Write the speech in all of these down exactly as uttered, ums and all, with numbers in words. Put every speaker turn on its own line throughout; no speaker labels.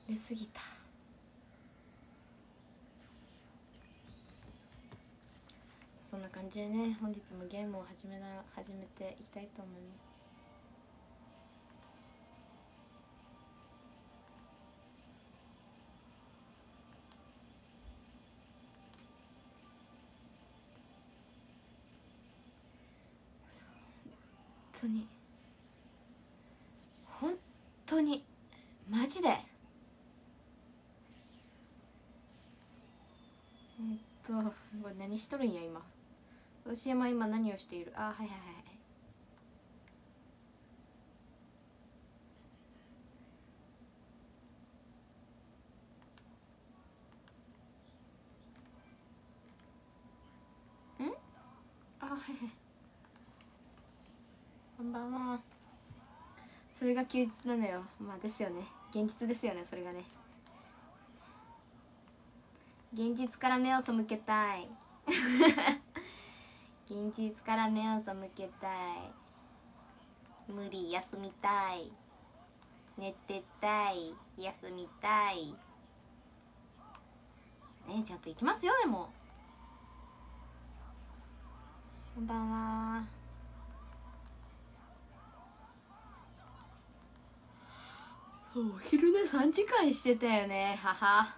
寝すぎた。そんな感じでね、本日もゲームを始めな始めていきたいと思います。本当に本当にマジで、えっとこれ何しとるんや今。私は今何をしている。あ、はいはいはい。んあ、はいはい。こんばんは。それが休日なのよ。まあですよね、現実ですよね、それがね。現実から目を背けたい現実から目を背けたい。無理、休みたい、寝てたい、休みたいね。ちゃんと行きますよ。でもこんばんは。そう、お昼寝さんじかんしてたよね、母。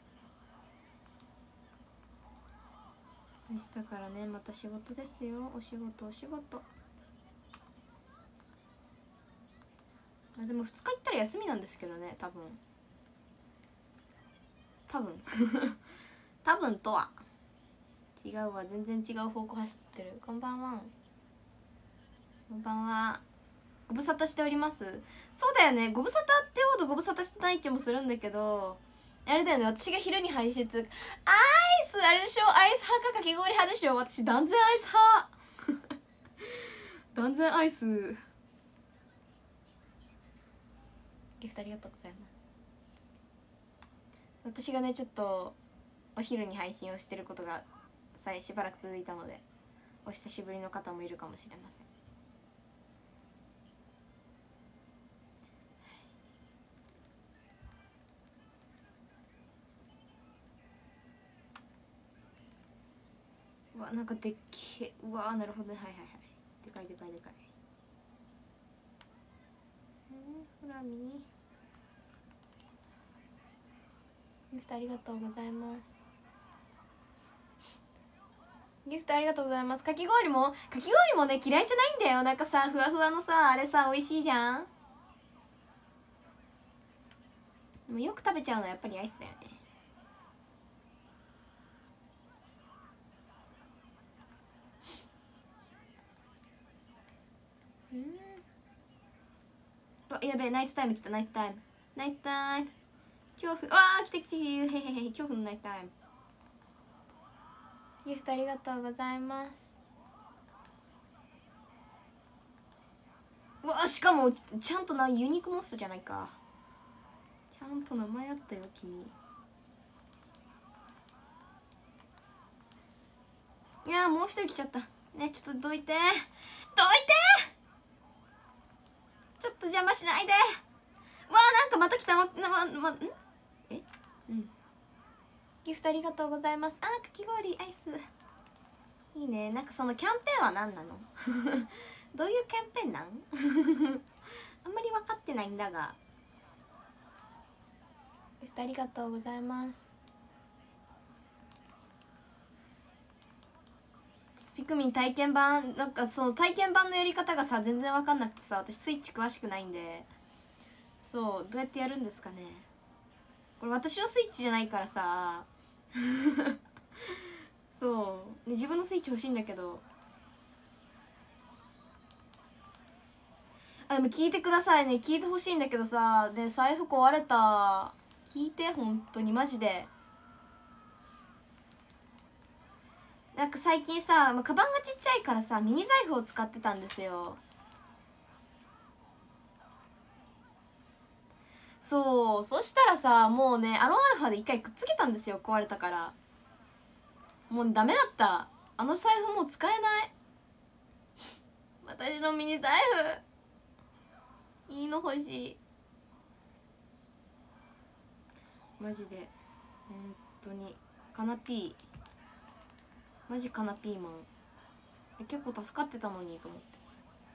明日からね、また仕事ですよ。お仕事お仕事。あ、でもふつか行ったら休みなんですけどね、多分多分多分とは違うわ。全然違う方向走ってる。こんばんは。こんばんは。ご無沙汰しております。そうだよね、ご無沙汰ってほどご無沙汰してない気もするんだけど、あれだよね、私が昼に配信アイス、あれでしょ、アイス派かかき氷派でしょ。私断然アイス派断然アイス。ギフトありがとうございます。私がねちょっとお昼に配信をしてることがさえしばらく続いたので、お久しぶりの方もいるかもしれません。うわ、なんかでっけ、うわ、なるほどね、はいはいはい、でかいでかいでかい。うん、フラミギフトありがとうございます。ギフトありがとうございます。かき氷もかき氷もね嫌いじゃないんだよ。なんかさ、ふわふわのさ、あれさ美味しいじゃん。でもよく食べちゃうのはやっぱりアイスだよね。うん、あ、やべえ、ナイトタイム来た。ナイトタイムナイトタイム恐怖。あー来て来て、へへへ、恐怖のナイトタイム。ギフトありがとうございます。うわ、しかもちゃんとな、ユニークモンスターじゃないか。ちゃんと名前あったよ君。いやー、もう一人来ちゃったね。ちょっとどいてどいて、ちょっと邪魔しないで。わー、なんかまた来た。ま、ま、ま、んえうん、ギフトありがとうございます。あー、かき氷アイスいいね。なんかそのキャンペーンは何なのどういうキャンペーンなんあんまり分かってないんだが。ギフトありがとうございます。スピクミン体験版、なんかその体験版のやり方がさ全然分かんなくてさ、私スイッチ詳しくないんで、そうどうやってやるんですかね。これ私のスイッチじゃないからさそう、ね、自分のスイッチ欲しいんだけど。あ、でも聞いてくださいね、聞いてほしいんだけどさ、で財布壊れた。聞いて、本当にマジで。なんか最近さ、まあ、カバンがちっちゃいからさミニ財布を使ってたんですよ。そう、そしたらさ、もうねアロンアルファで一回くっつけたんですよ、壊れたから。もうダメだった、あの財布もう使えない私のミニ財布いいの欲しい。 マジで本当にカナピーマジカナピーマン結構助かってたのにと思って。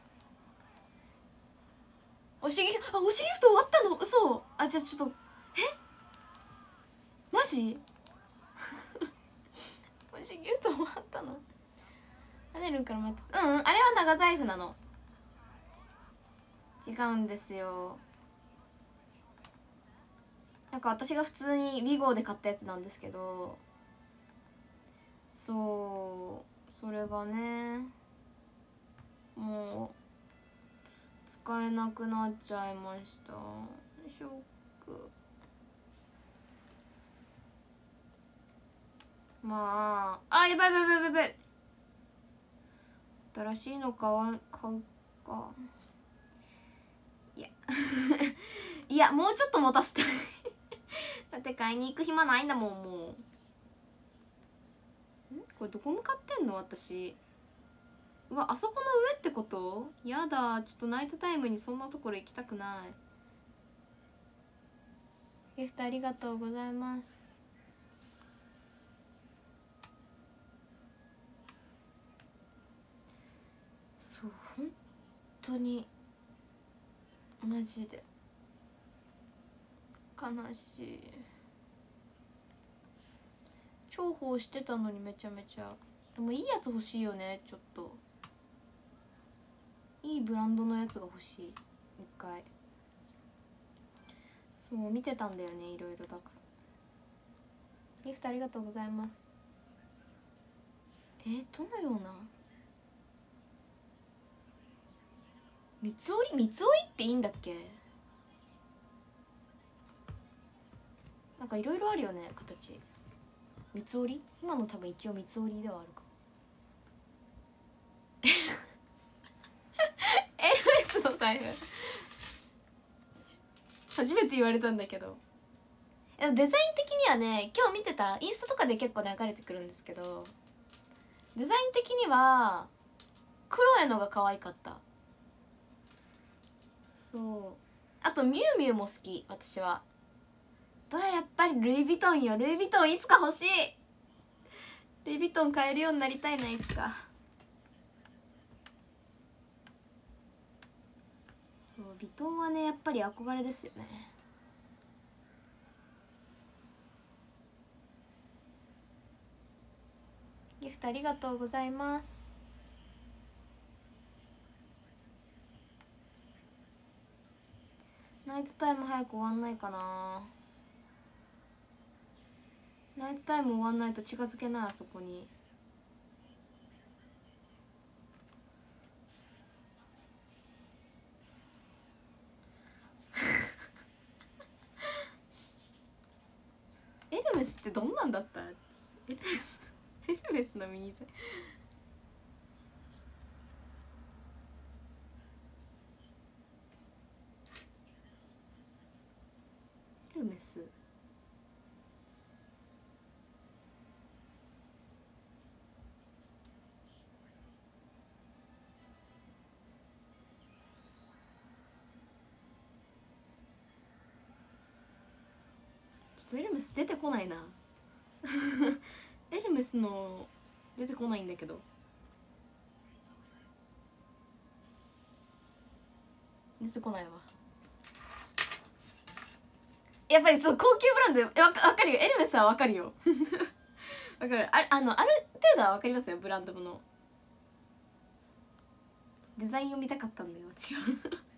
おしぎあおしギフト終わったの嘘。あじゃあちょっとえマジおしギフト終わったの。アネルンからもらったうんうんあれは長財布なの。違うんですよ。なんか私が普通にウィゴーで買ったやつなんですけど、そうそれがねもう使えなくなっちゃいました。ショック。まああやばいやばいやばいやばい。新しいの買わ買うか。いやいやもうちょっと持たせたいだって買いに行く暇ないんだもん。もうんこれどこ向かってんの私。うわあそこの上ってこと。やだちょっとナイトタイムにそんなところ行きたくない。ギフトありがとうございます。そう本当にマジで悲しい。重宝してたのにめちゃめちゃ。でもいいやつ欲しいよね。ちょっといいブランドのやつが欲しい。一回そう見てたんだよねいろいろ。だからギフトありがとうございます。えー、どのような三つ折り三つ折りっていいんだっけ。なんかいろいろあるよね形。三つ折り今の多分一応三つ折りではあるかエルメスの財布初めて言われたんだけど。デザイン的にはね今日見てたインスタとかで結構流れてくるんですけど、デザイン的には黒いのが可愛かった。そうあとミュウミュウも好き私は。だやっぱりルイ・ヴィトンよ。ルイ・ヴィトンいつか欲しい。ルイ・ヴィトン買えるようになりたいな。いつか。そうヴィトンはねやっぱり憧れですよね。ギフトありがとうございます。ナイトタイム早く終わんないかな。ナイトタイム終わんないと近づけないあそこに。エルメスってどんなんだった。エルメスエルメスのミニザエルメスちょっとエルメス出てこないなエルメスの出てこないんだけど。出てこないわ。やっぱりそう高級ブランドえわかるよ。エルメスはわかるよわかる。ああのある程度はわかりますよブランドものデザインを見たかったんだよ私は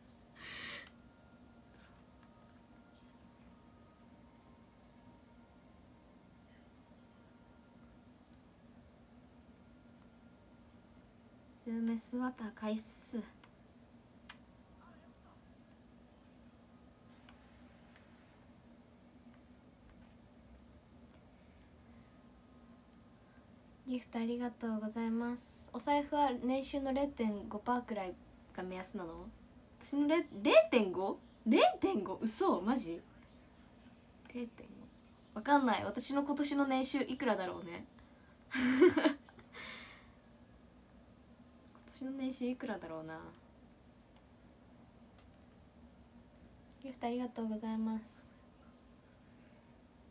ルーメスは高いっす。ギフトありがとうございます。お財布は年収の れいてんごパーセント くらいが目安なの。私の れいてんご？ れいてんご？ 嘘マジ れいてんご わかんない。私の今年の年収いくらだろうね今年の年収いくらだろうな。ギフトありがとうございます。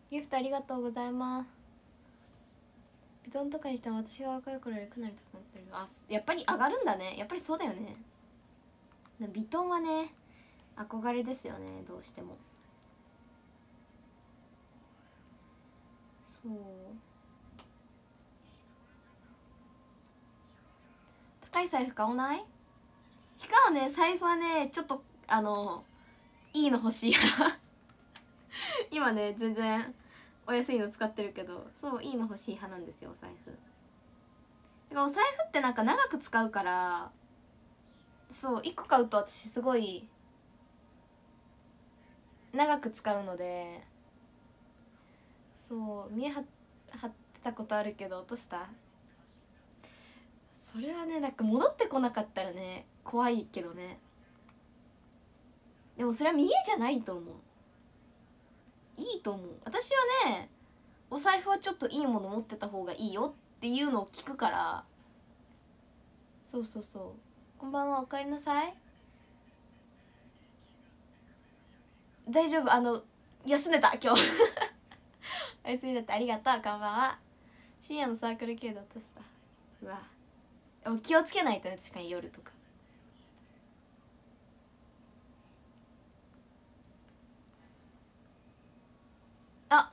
ギフトありがとうございます。ビトンとかにしても私が若い頃よりかなり高くなってる。あ、やっぱり上がるんだね。やっぱりそうだよね。ビトンはね憧れですよね、どうしても。そう、高い財布買わない？ヒカはね財布はねちょっとあのいいの欲しい今ね全然お安いの使ってるけど、そういいの欲しい派なんですよお財布。だからお財布ってなんか長く使うから、そういっこ買うと私すごい長く使うので、そう見え張ってたことあるけど落とした。それはねなんか戻ってこなかったらね怖いけどね。でもそれは見えじゃないと思う。いいと思う。私はねお財布はちょっといいもの持ってた方がいいよっていうのを聞くから。そうそうそう。こんばんは、おかえりなさい。大丈夫、あの休んでた今日お休みだってありがとう。こんばんは。深夜のサークル系だとした。うわでも気をつけないとね、確かに夜とか。あ、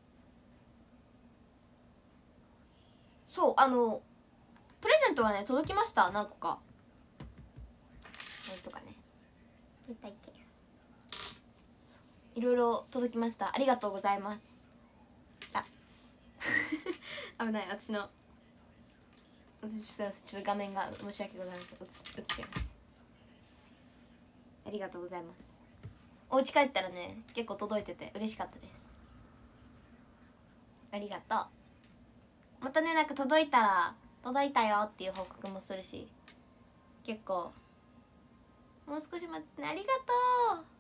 そうあのプレゼントがね届きました。何個かなんとかね携帯ケースいろいろ届きました。ありがとうございます。あ危ない、私の私ちょっと画面が申し訳ございません。映し映しちゃいました。ありがとうございます。お家帰ったらね結構届いてて嬉しかったです。ありがとう。またねなんか届いたら届いたよっていう報告もするし、結構もう少し待ってね。ありがとう。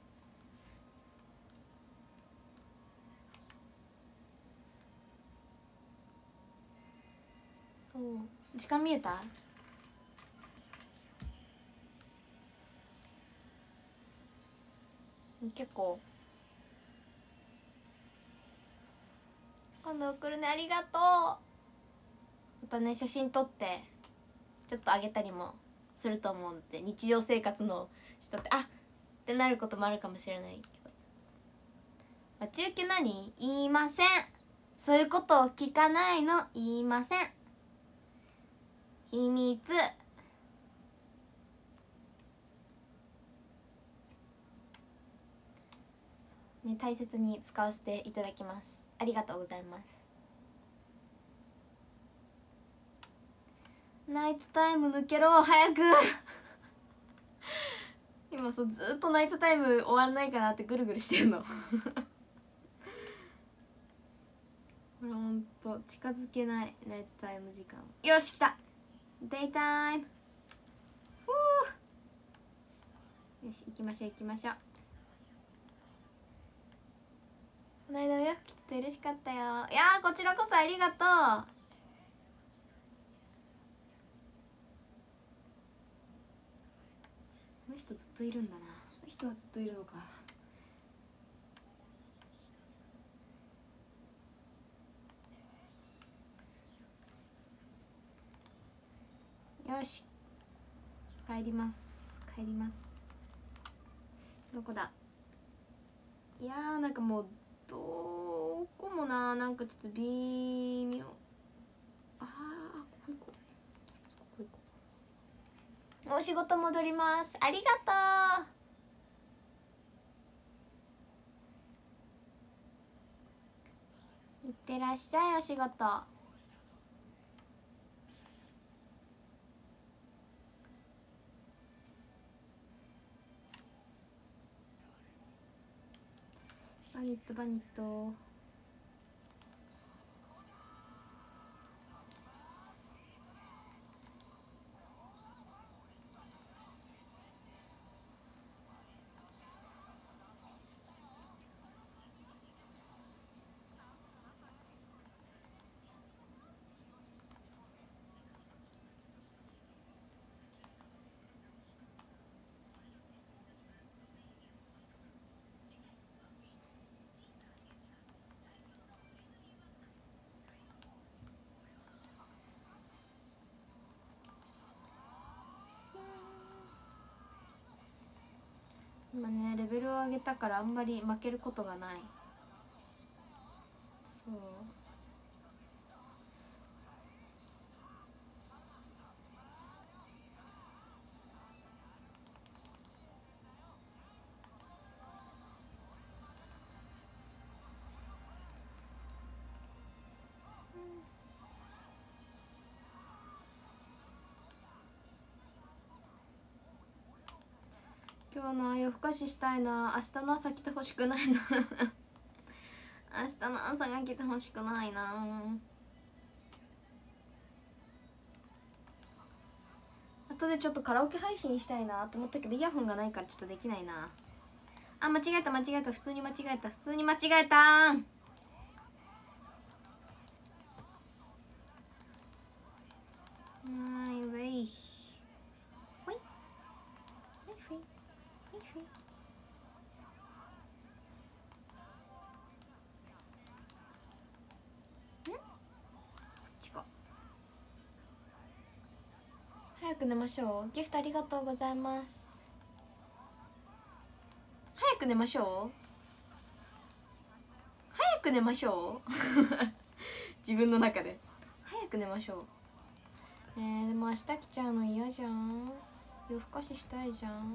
そう時間見えた？結構今度送るね。ありがとう。またね写真撮ってちょっとあげたりもすると思うので、日常生活の人ってあってなることもあるかもしれないけど、待ち受け何？言いません。そういうことを聞かないの。言いません。秘密。ね、大切に使わせていただきます。ありがとうございます。ナイツタイム抜けろ早く今そうずっとナイツタイム終わらないかなってぐるぐるしてんのこれほんと近づけない。ナイツタイム時間。よし来た。デイタイム。ふうよし行きましょう行きましょう。この間お洋服着てて嬉しかったよ。いやーこちらこそありがとう。この人ずっといるんだな。この人はずっといるのか。よし帰ります帰ります。どこだ。いやーなんかもうどこもな、なんかちょっと微妙。あーここ行こうここ行こう。お仕事戻ります。ありがとう。いってらっしゃいお仕事。バニットバニット。 あげたからあんまり負けることがない。そう今日の夜更かししたいな。明日の朝来てほしくないな明日の朝が来てほしくないな。後でちょっとカラオケ配信したいなと思ったけどイヤホンがないからちょっとできないな。あ、間違えた間違えた、普通に間違えた普通に間違えたーん。はいウェイほいほいほいほいほい。んちか早く寝ましょう。ギフトありがとうございます。早く寝ましょう。早く寝ましょう自分の中で早く寝ましょう。えー、でも明日来ちゃうの嫌じゃん。夜更かししたいじゃん。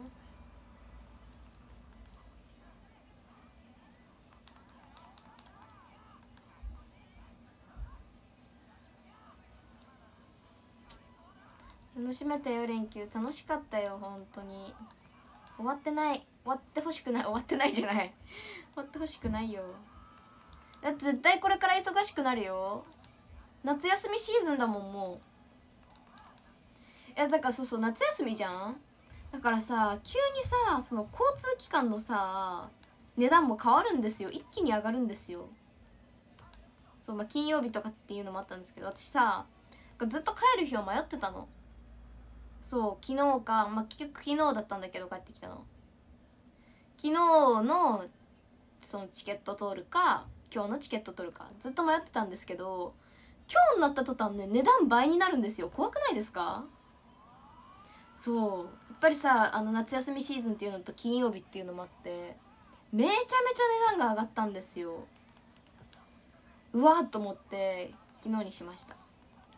楽しめたよ連休。楽しかったよ本当に。終わってない。終わってほしくない。終わってないじゃない終わってほしくないよ。だって絶対これから忙しくなるよ。夏休みシーズンだもんもう。いやだからそうそう夏休みじゃん。だからさ急にさその交通機関のさ値段も変わるんですよ。一気に上がるんですよ。そう、まあ、金曜日とかっていうのもあったんですけど、私さずっと帰る日を迷ってたの。そう昨日か、まあ、結局昨日だったんだけど帰ってきたの。昨日のそのチケット取るか今日のチケット取るかずっと迷ってたんですけど、今日になった途端ね値段倍になるんですよ。怖くないですか？そうやっぱりさあの夏休みシーズンっていうのと金曜日っていうのもあってめちゃめちゃ値段が上がったんですよ。うわーっと思って昨日にしました。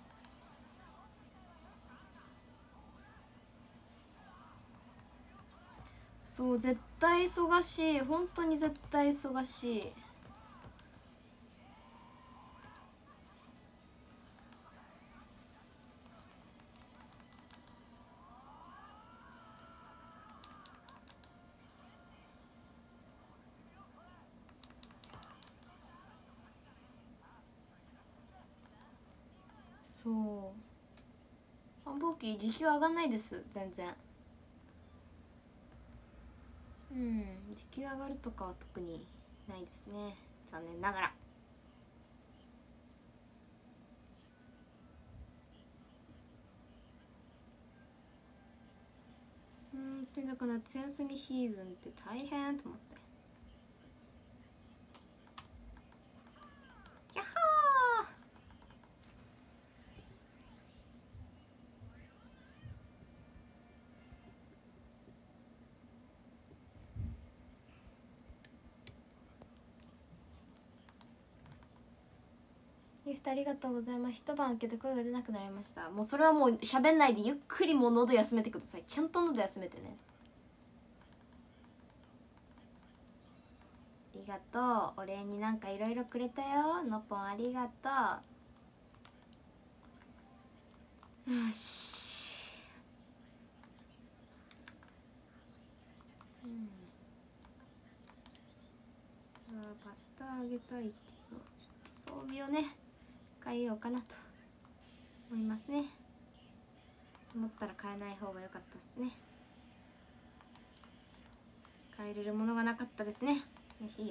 そう絶対忙しい。本当に絶対忙しい。そう繁忙期時給上がんないです全然。うん時給上がるとかは特にないですね残念ながら。うんとにかく夏休みシーズンって大変と思って。やっはー。ギフトありがとうございます。一晩明けて声が出なくなりました。もうそれはもう喋んないでゆっくりもう喉休めてください。ちゃんと喉休めてね。ありがとう。お礼になんかいろいろくれたよ。のぽんありがとう。よし、うん、あパスタあげたいっていうのちょっと装備をね変えようかなと思いますね。思ったら変えない方が良かったですね。変えれるものがなかったですね。よしいいや。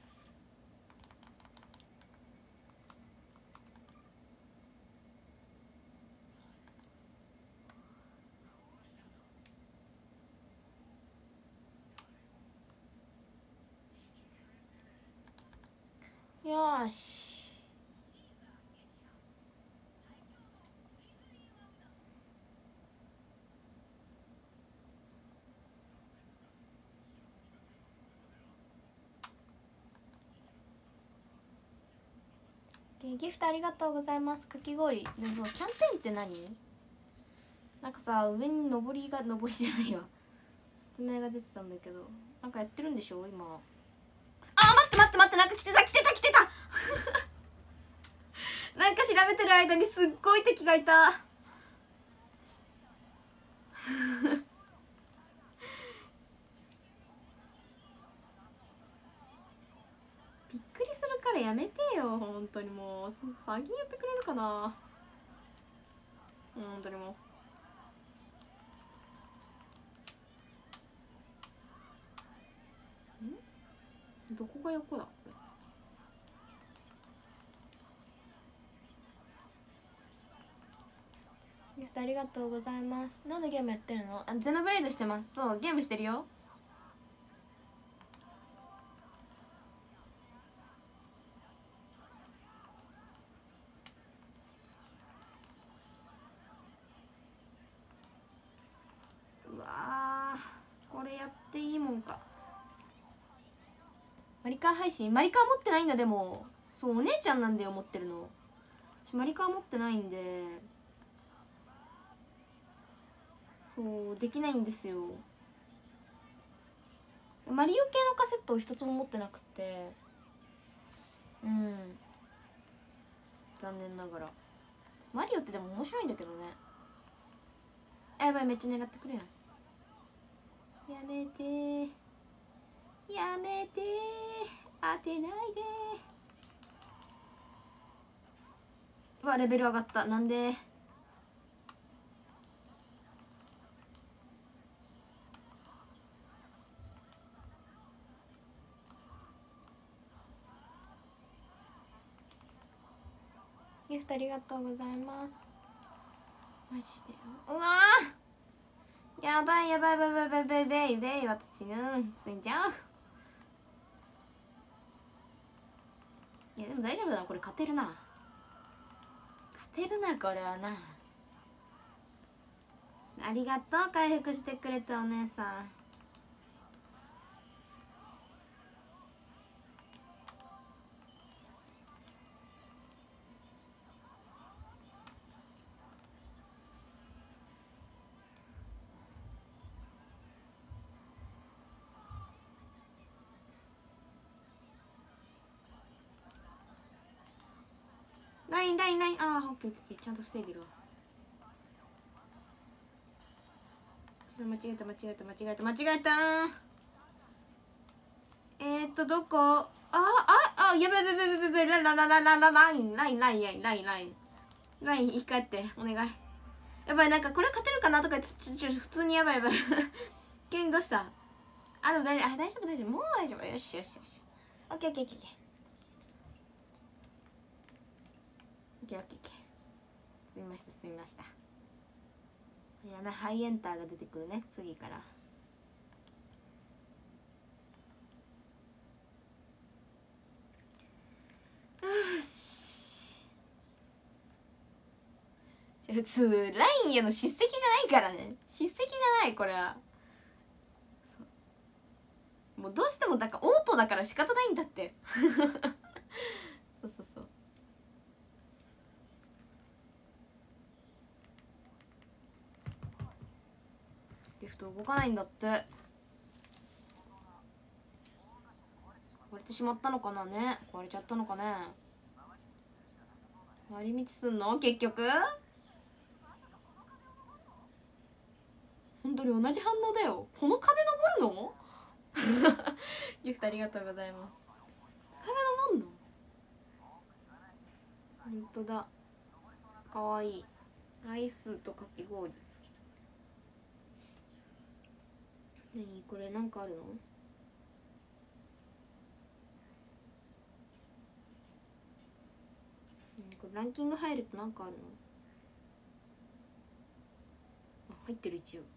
よしギフトありがとうございます。かき氷でもキャンペーンって何？なんかさ、上に上りが上りじゃないわ説明が出てたんだけど、なんかやってるんでしょ今。あー、待って待って待って、なんか来てた来てた来てたなんか調べてる間にすっごい敵がいたびっくりするからやめてよ本当に。もう先に言ってくれるかな。本当にもう。んどこが横だこれ。ギフトありがとうございます。何のゲームやってるの？あ、ゼノブレイドしてます。そう、ゲームしてるよ。うわー、これやっていいもんか。マリカー配信、マリカー持ってないんだ。でもそう、お姉ちゃんなんだよ持ってるの。私マリカー持ってないんで、そうできないんですよ。マリオ系のカセットを一つも持ってなくて、うん、残念ながら。マリオってでも面白いんだけどね。あ、やばい、めっちゃ狙ってくるやん。やめてやめて当てないで。うわ、レベル上がった。なんで？ギフトありがとうございます。マジでよ。うわー、やばいやばいやばいやばいやばいやばいやばい、私死ぬ。死んじゃう。いやでも大丈夫だな、これ勝てるな。勝てるな、これはな。ありがとう、回復してくれたお姉さん。ラインラインライン、ああオッケーオッケー、ちゃんと防いでるわ。間違えた間違えた間違えた間違えた。えーっとどこ？あああ、やべやべやべやべやべ、ラララララララインラインラインラインラインラインライン、生き返ってお願い。やばい、なんかこれ勝てるかなとかちょちょ普通にやばいやばい急にどうした？あ、でも大丈夫、あ、大丈夫大丈夫、もう大丈夫。よしよしよし、オッケーオッケーオッケーオッケーオッケーオッケーオッケー、すみましたすみました。いやな、ハイエンターが出てくるね次から。よし、普通ラインへの叱責じゃないからね。叱責じゃない、これは。もうどうしてもだからオートだから仕方ないんだってそうそうそう。リフト動かないんだって。壊れてしまったのかなね。壊れちゃったのかね。回り道すんの結局。本当に同じ反応だよ。この壁登るのギフトありがとうございます。壁登んの？本当だ、かわいい。アイスとかき氷。何これ、なんかあるの？これランキング入るとなんかあるの？あ、入ってる一応。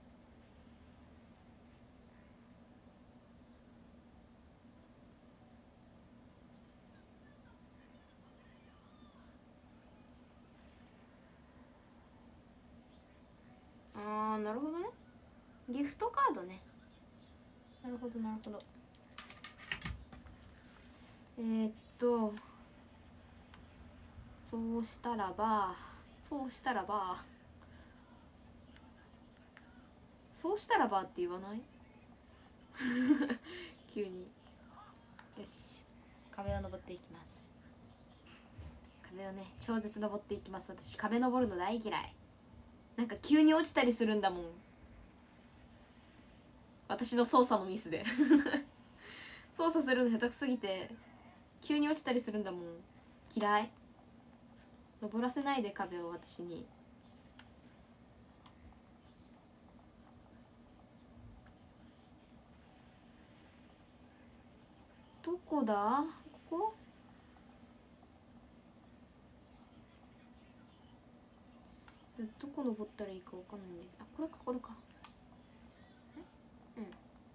あー、なるほどね。ギフトカードね。なるほどなるほど。えー、っとそうしたらばそうしたらばそうしたらばって言わない急に。よし、壁を登っていきます。壁をね超絶登っていきます。私壁登るの大嫌い。なんか急に落ちたりするんだもん、私の操作のミスで操作するの下手くすぎて急に落ちたりするんだもん。嫌い。登らせないで壁を私に。どこだここ。どこ登ったらいいかわかんないんだけど、あ、これかこれか。え、うん、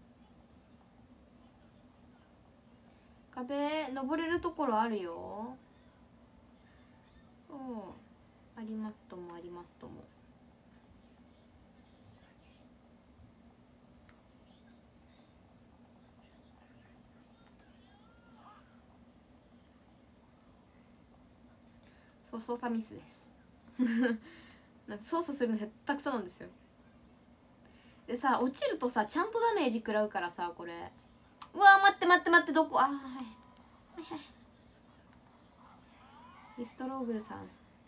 壁登れるところあるよ。そうありますともありますとも。そう操作ミスですなんか操作するのへったくそなんですよ。でさ、落ちるとさちゃんとダメージ食らうからさ、これ。うわー、待って待って待って、どこ。あー、はいはいはい。リストローグルさん、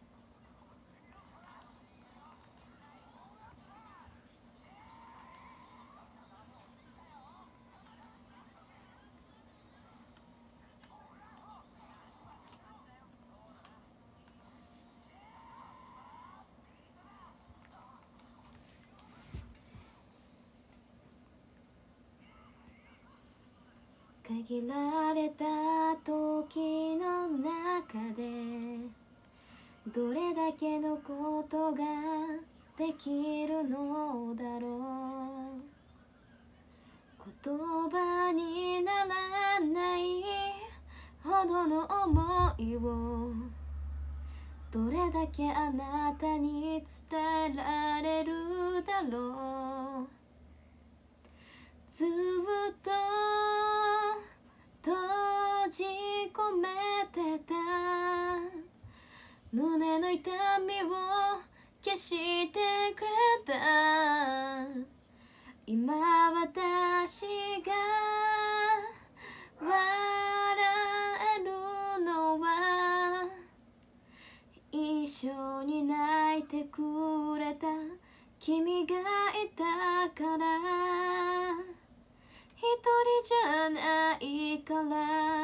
限られた時の中でどれだけのことができるのだろう。言葉にならないほどの想いをどれだけあなたに伝えられるだろう。ずっと閉じ込めてた胸の痛みを消してくれた。今私が笑えるのは一緒に泣いてくれた君がいたから。一人じゃないから、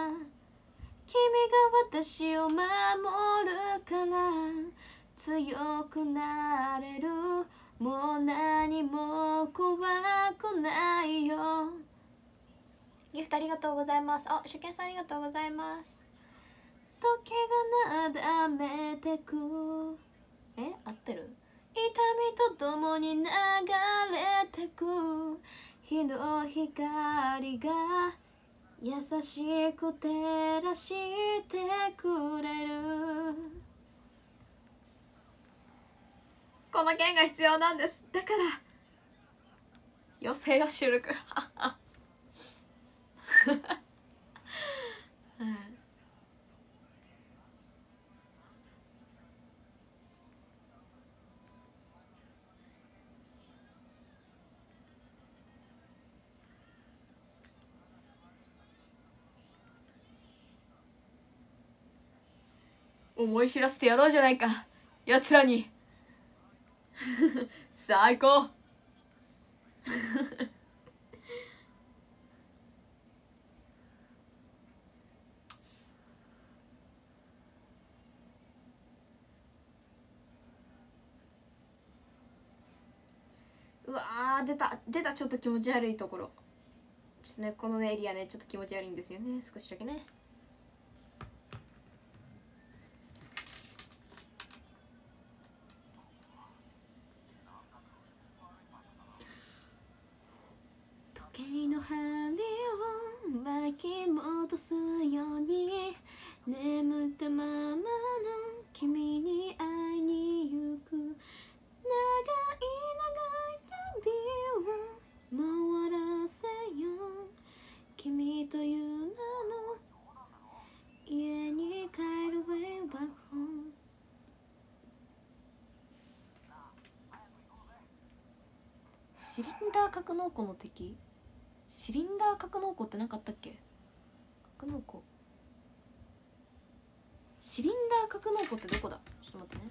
君が私を守るから強くなれる。もう何も怖くないよ。ギフトありがとうございます。あ、初見さんありがとうございます。時がなだめてく、え、合ってる？痛みとともに流れてく日の光が優しく照らしてくれる。この剣が必要なんです。だから余生をシュルク思い知らせてやろうじゃないか、やつらに最高うわー、出た出た。ちょっと気持ち悪いところ。ちょっとね、このエリアねちょっと気持ち悪いんですよね、少しだけね。時計の針を巻き戻すように眠ったままの君に会いに行く。長い長い旅を終わらせよう。君という名のシリンダー格納庫の敵、シリンダー格納庫って何かあったっけ。格納庫、シリンダー格納庫ってどこだ。ちょっと待ってね、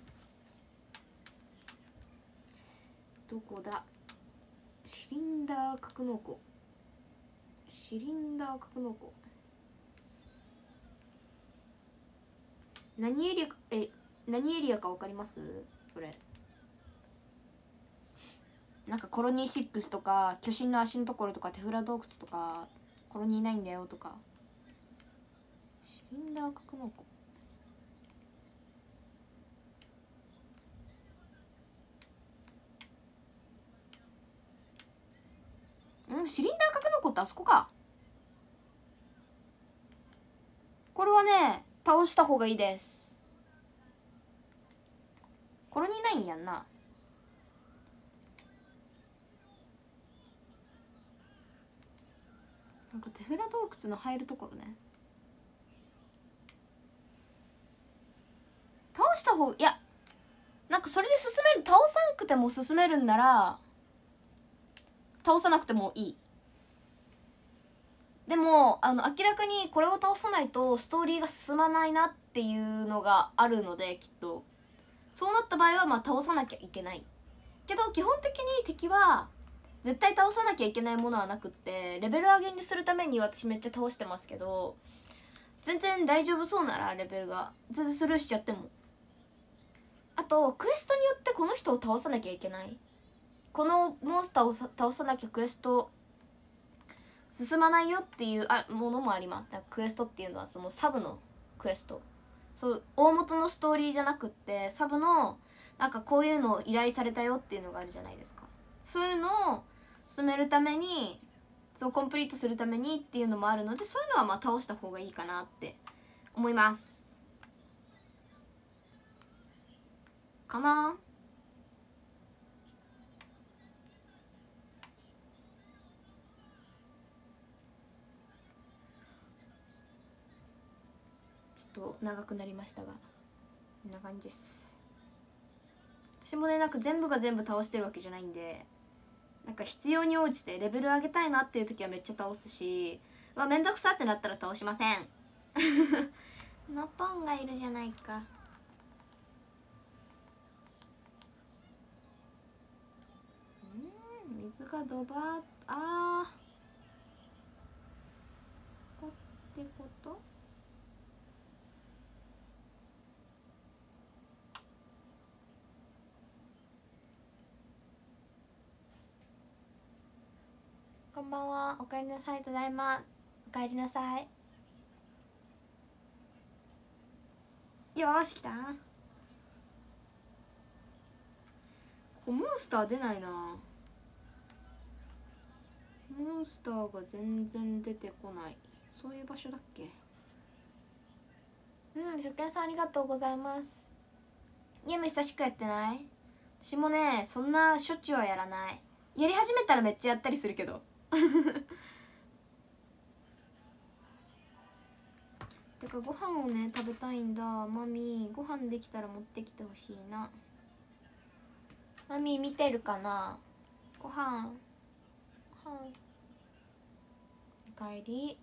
どこだ。シリンダー格納庫、シリンダー格納庫、何エリアか、え何エリアか分かります？それなんかコロニーシックスとか巨神の足のところとかテフラ洞窟とかコロニーないんだよとか。シリンダー格納庫、うんシリンダー格納庫ってあそこか。これはね倒した方がいいです。コロニーないんやんな。なんかテフラ洞窟の入るところね、倒した方、いやなんかそれで進める、倒さんくても進めるんなら倒さなくてもいい。でもあの明らかにこれを倒さないとストーリーが進まないなっていうのがあるので、きっとそうなった場合はまあ倒さなきゃいけないけど、基本的に敵は絶対倒さなきゃいけないものはなくって、レベル上げにするために私めっちゃ倒してますけど、全然大丈夫そうならレベルが全然スルーしちゃっても。あとクエストによってこの人を倒さなきゃいけない、このモンスターを倒さなきゃクエスト進まないよっていうあものもあります。だからクエストっていうのはそのサブのクエスト、そう大元のストーリーじゃなくってサブのなんかこういうのを依頼されたよっていうのがあるじゃないですか。そういうのを進めるために、そうコンプリートするためにっていうのもあるので、そういうのはまあ倒した方がいいかなって思いますかな。ちょっと長くなりましたがこんな感じです。私もねなんか全部が全部倒してるわけじゃないんで、なんか必要に応じてレベル上げたいなっていう時はめっちゃ倒すし、うわめんどくさってなったら倒しませんノポンがいるじゃないか。うん水がドバー、あーこってこと。こんばんは、おかえりなさい、ただいま。おかえりなさい。よーし来た。ここモンスター出ないな。モンスターが全然出てこない。そういう場所だっけ。うん、食券さんありがとうございます。ゲーム久しくやってない？私もねそんなしょっちゅうはやらない。やり始めたらめっちゃやったりするけどてかご飯をね食べたいんだ。マミーご飯できたら持ってきてほしいな。マミー見てるかな。ご飯ご飯おかえり。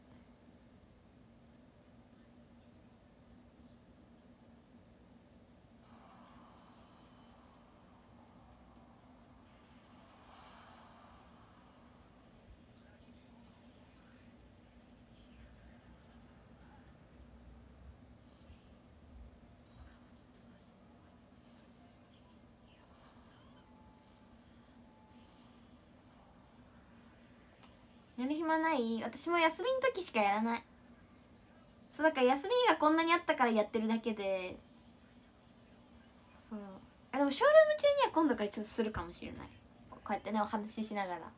やる暇ない？私も休みの時しかやらない。そうだから休みがこんなにあったからやってるだけで。そうあでもショールーム中には今度からちょっとするかもしれない。こうやってねお話ししながら。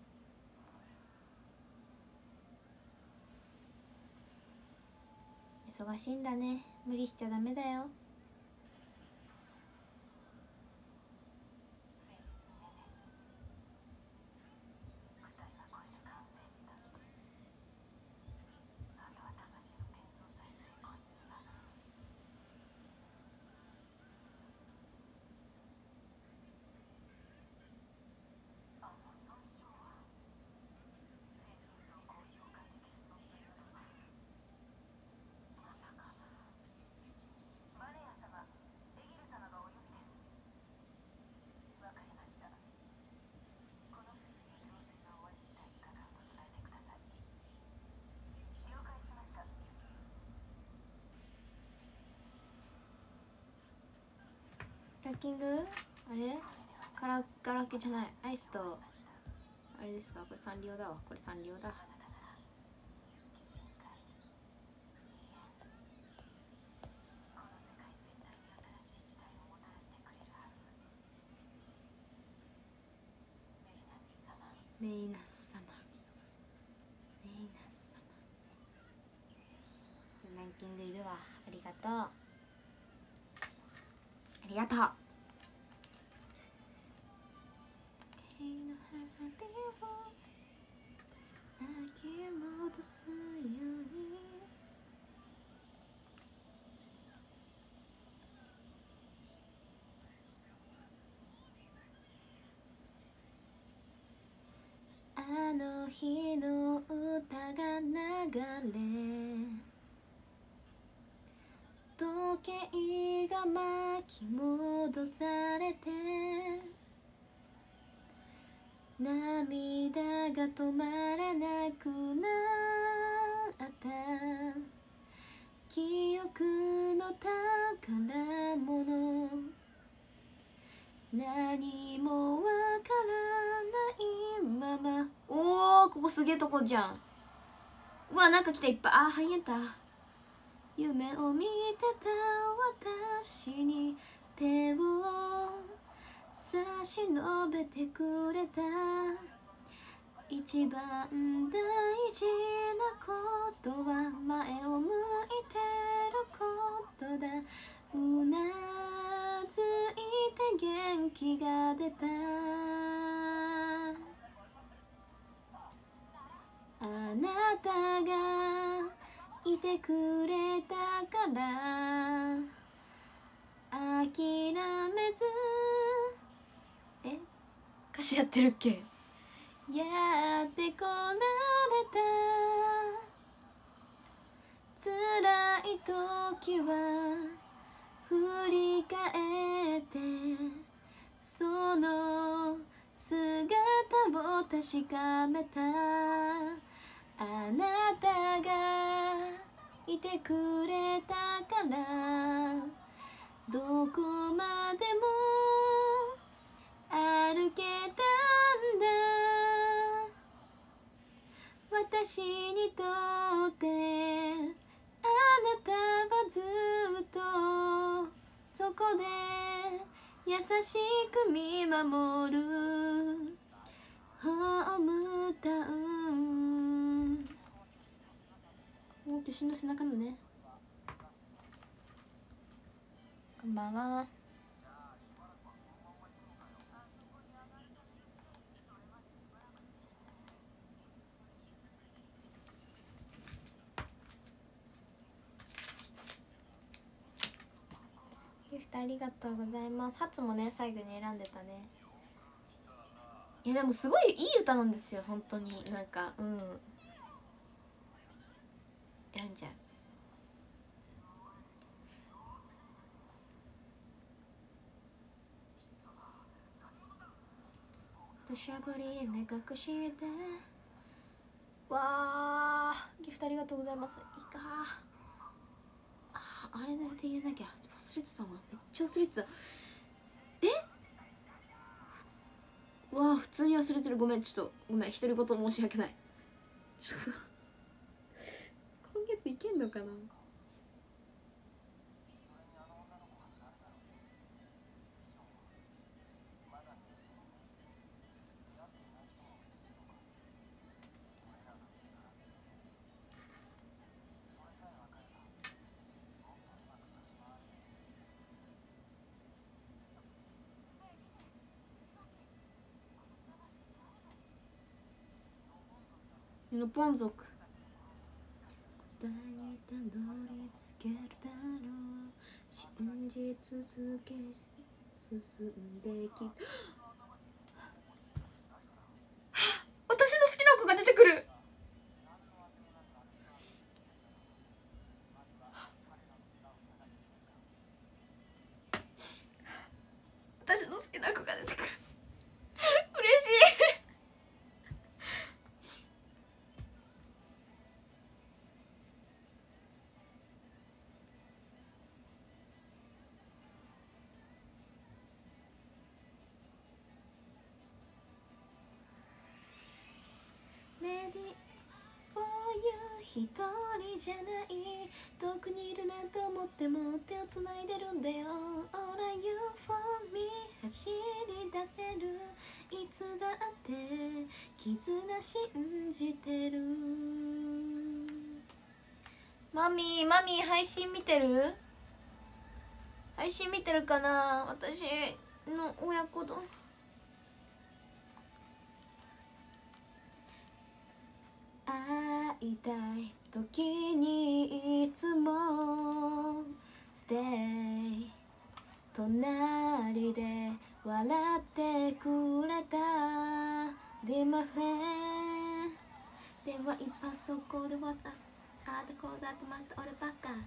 忙しいんだね、無理しちゃダメだよ。 ランキングあれカラガラケじゃない、アイスとあれですか、これサンリオだわ、これサンリオだ。メイナス様、メイナス様、ランキングいるわ、ありがとう、ありがとう。巻き戻すようにあの日の歌が流れ、時計が巻き戻されて、涙が止まらなくなった記憶の宝物、何もわからないまま。おー、ここすげえとこじゃん。うわ、なんか来た、いっぱい。あー、入った。夢を見てた私に手を差し伸べてくれた、一番大事なことは前を向いてることだ、うなずいて元気が出た、あなたがいてくれたから諦めず、え歌詞やってるっけ、やってこられた、辛い時は振り返ってその姿を確かめた、あなたがいてくれたからどこまでも歩けたんだ、私にとってあなたはずっとそこで優しく見守るホームタウン。お、私の背中のね、こんばんは。ギフトありがとうございます。ハツもね最後に選んでたね。いやでもすごいいい歌なんですよ本当に、なんかうん選んじゃう。土砂降り目隠してわー、ギフトありがとうございます。いいかあ、あれの予定入れなきゃ、忘れてたな、めっちゃ忘れてた。えうわー、普通に忘れてる、ごめん、ちょっとごめん、独り言申し訳ない。今月いけんのかな。ルポン族答えにたどり着けるだろう、信じ続け進んでき私の好きな子が出てくる。私の好きな子が出てくる嬉しい一人じゃない、遠くにいるなんて思っても手をつないでるんだよ。 All are you for me、 走り出せるいつだって絆信じてる。マミーマミー配信見てる？配信見てるかな？私の親子丼会いたい時にいつも Stay 隣で笑ってくれた Dear my friend、 電話一発速攻で WhatsApp、 ああだこうだとまた俺ばっか。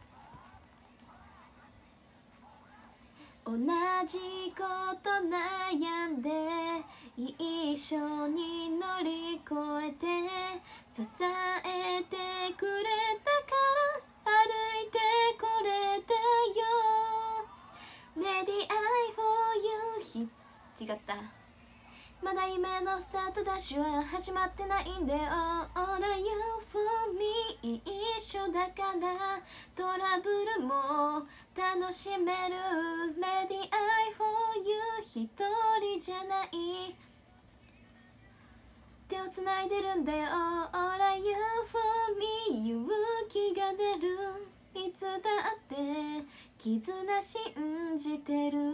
同じこと悩んで一緒に乗り越えて支えてくれたから歩いてこれたよ。 Ready I for you、 違った。まだ夢のスタートダッシュは始まってないんだよ。 All are you for me、 一緒だからトラブルも楽しめる。 Ready I for you、 一人じゃない、手をつないでるんだよ。 All are you for me、 勇気が出るいつだって絆信じてる。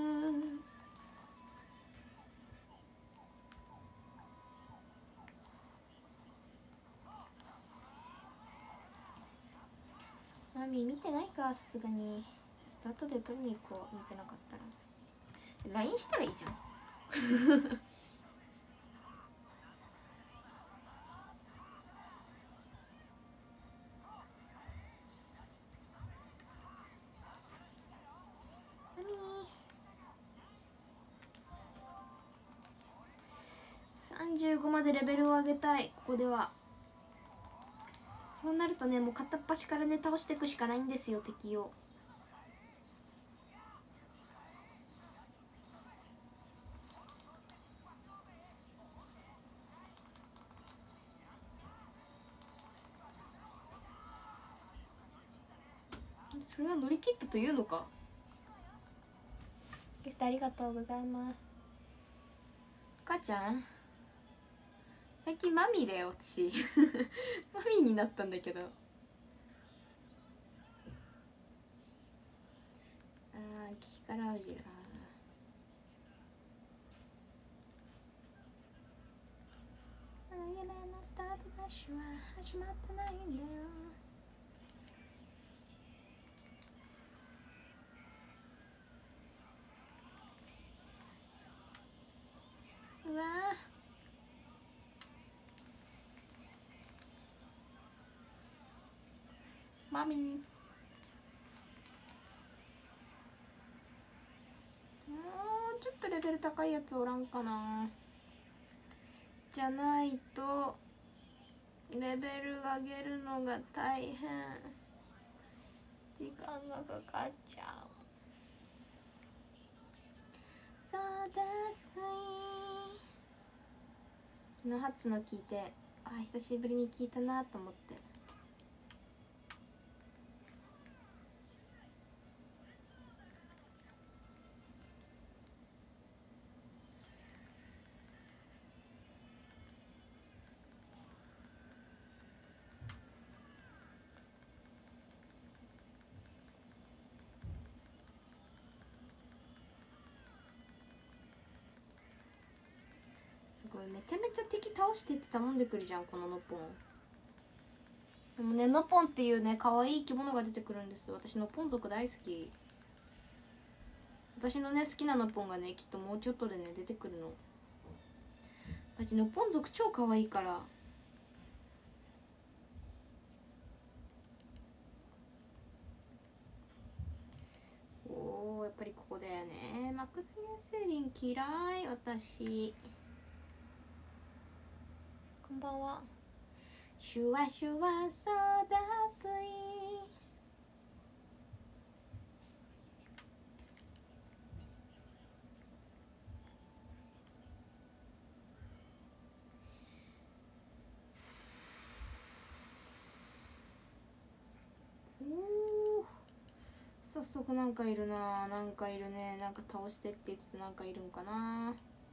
マミー見てないか、さすがに。ちょっと後で取りに行こう、見てなかったら。 ライン したらいいじゃんマミーさんじゅうごまでレベルを上げたい。ここではそうなるとね、もう片っ端からね倒していくしかないんですよ、敵を。それは乗り切ったというのか。ギフトありがとうございます。お母ちゃん最近マミーだよ私マミーになったんだけど。ああ、激辛青汁。ああ、夢のスタートダッシュは始まってないんだよ。うわマミー、もうちょっとレベル高いやつおらんかな。じゃないとレベル上げるのが大変、時間がかかっちゃう。そうだすい。昨日ハッツの聞いて、あ、久しぶりに聞いたなと思って。すごい、めちゃめちゃ敵倒してって頼んでくるじゃん、このノポン。でもね、ノポンっていうね可愛い生き物が出てくるんですよ。私ノポン族大好き。私のね好きなノポンがねきっともうちょっとでね出てくるの。私ノポン族超可愛いから。おー、やっぱりここだよね。マクダニアセーリン嫌い私。こんばんは。シュワシュワソーダ水。 早速なんかいるな、なんかいるね。なんか倒してって言っててなんかいるんかな。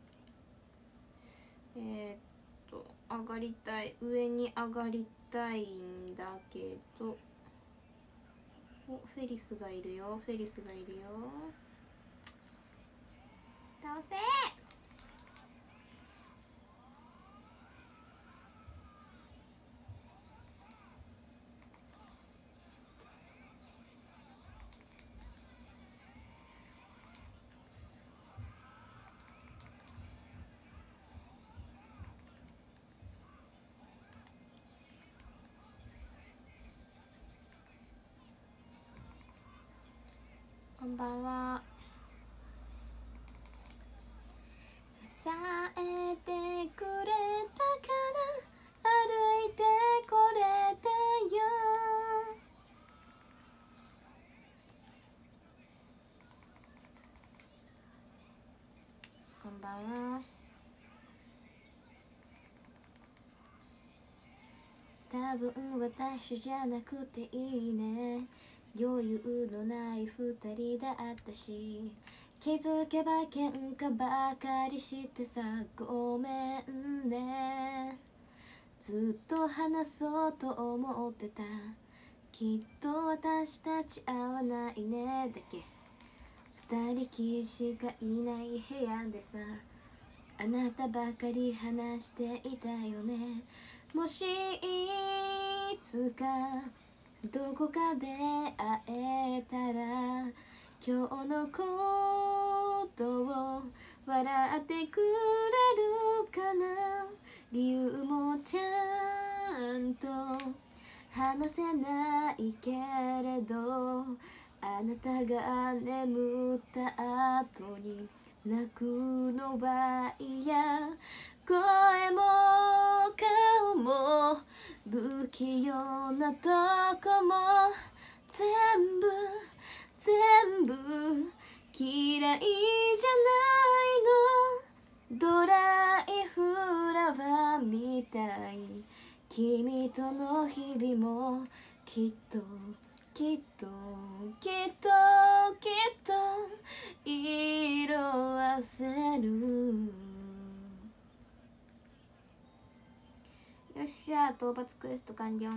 えー、っと上がりたい、上に上がりたいんだけど、お、フェリスがいるよ、フェリスがいるよ。倒せー。こんばんは。支えてくれたから歩いてこれたよ。こんばんは。多分私じゃなくていいね、余裕のない二人だったし、気づけば喧嘩ばかりしてさ、ごめんね。ずっと話そうと思ってた、きっと私たち合わないねだけ。二人きりしかいない部屋でさ、あなたばかり話していたよね。もしいつかどこかで会えたら、今日のことを笑ってくれるかな。理由もちゃんと話せないけれど、あなたが眠った後に泣くのは嫌。声も顔も不器用なとこも全部全部嫌いじゃないの。ドライフラワーみたい、君との日々もきっときっときっときっと色あせる。よっしゃ、討伐クエスト完了。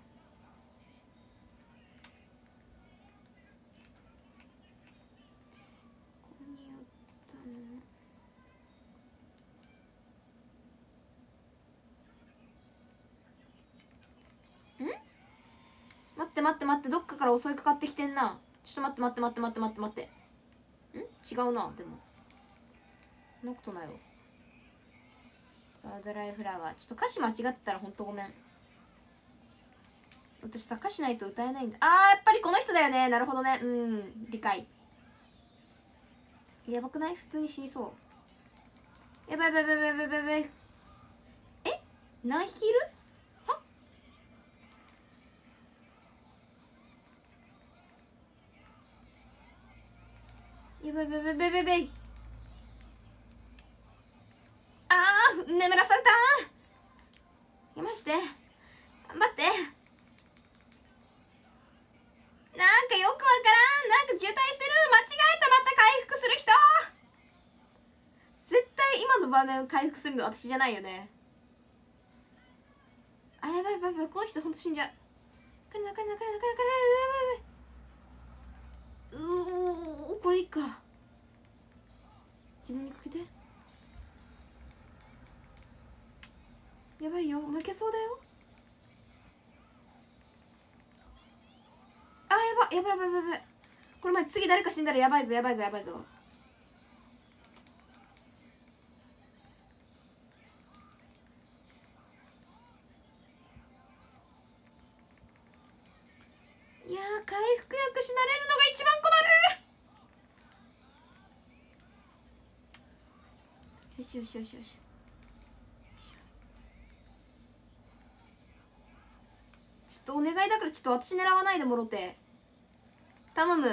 待って待って待って、どっかから襲いかかってきてんな。ちょっと待って待って待って待って待って待って。ん違うな。でもそんなことないわ。さあドライフラワー、ちょっと歌詞間違ってたらほんとごめん。私さ、歌詞ないと歌えないんだ。あー、やっぱりこの人だよね。なるほどね。うん、理解。やばくない？普通に死にそう。やばいやばいやばいやばいやばいやばい。え、何匹いる？さやばいやばいやばいやばいやばい。あー、眠らされたー。やまして頑張って。なんかよくわからん。なんか渋滞してる。間違えた。また回復する人。絶対今の場面を回復するの私じゃないよね。あ、やばいやばいやばい。この人ほんと死んじゃう。かなかなかなかなかなかなかなか。うお、これいいか。自分にかけて。やばいよ、負けそうだよ。あー、やばいやばいやばいやばい。これ前次誰か死んだらやばいぞやばいぞやばいぞ。いやー、回復薬しなれるのが一番困る。よしよしよしよし。ちょっとお願いだからちょっと私狙わないでもろて頼む。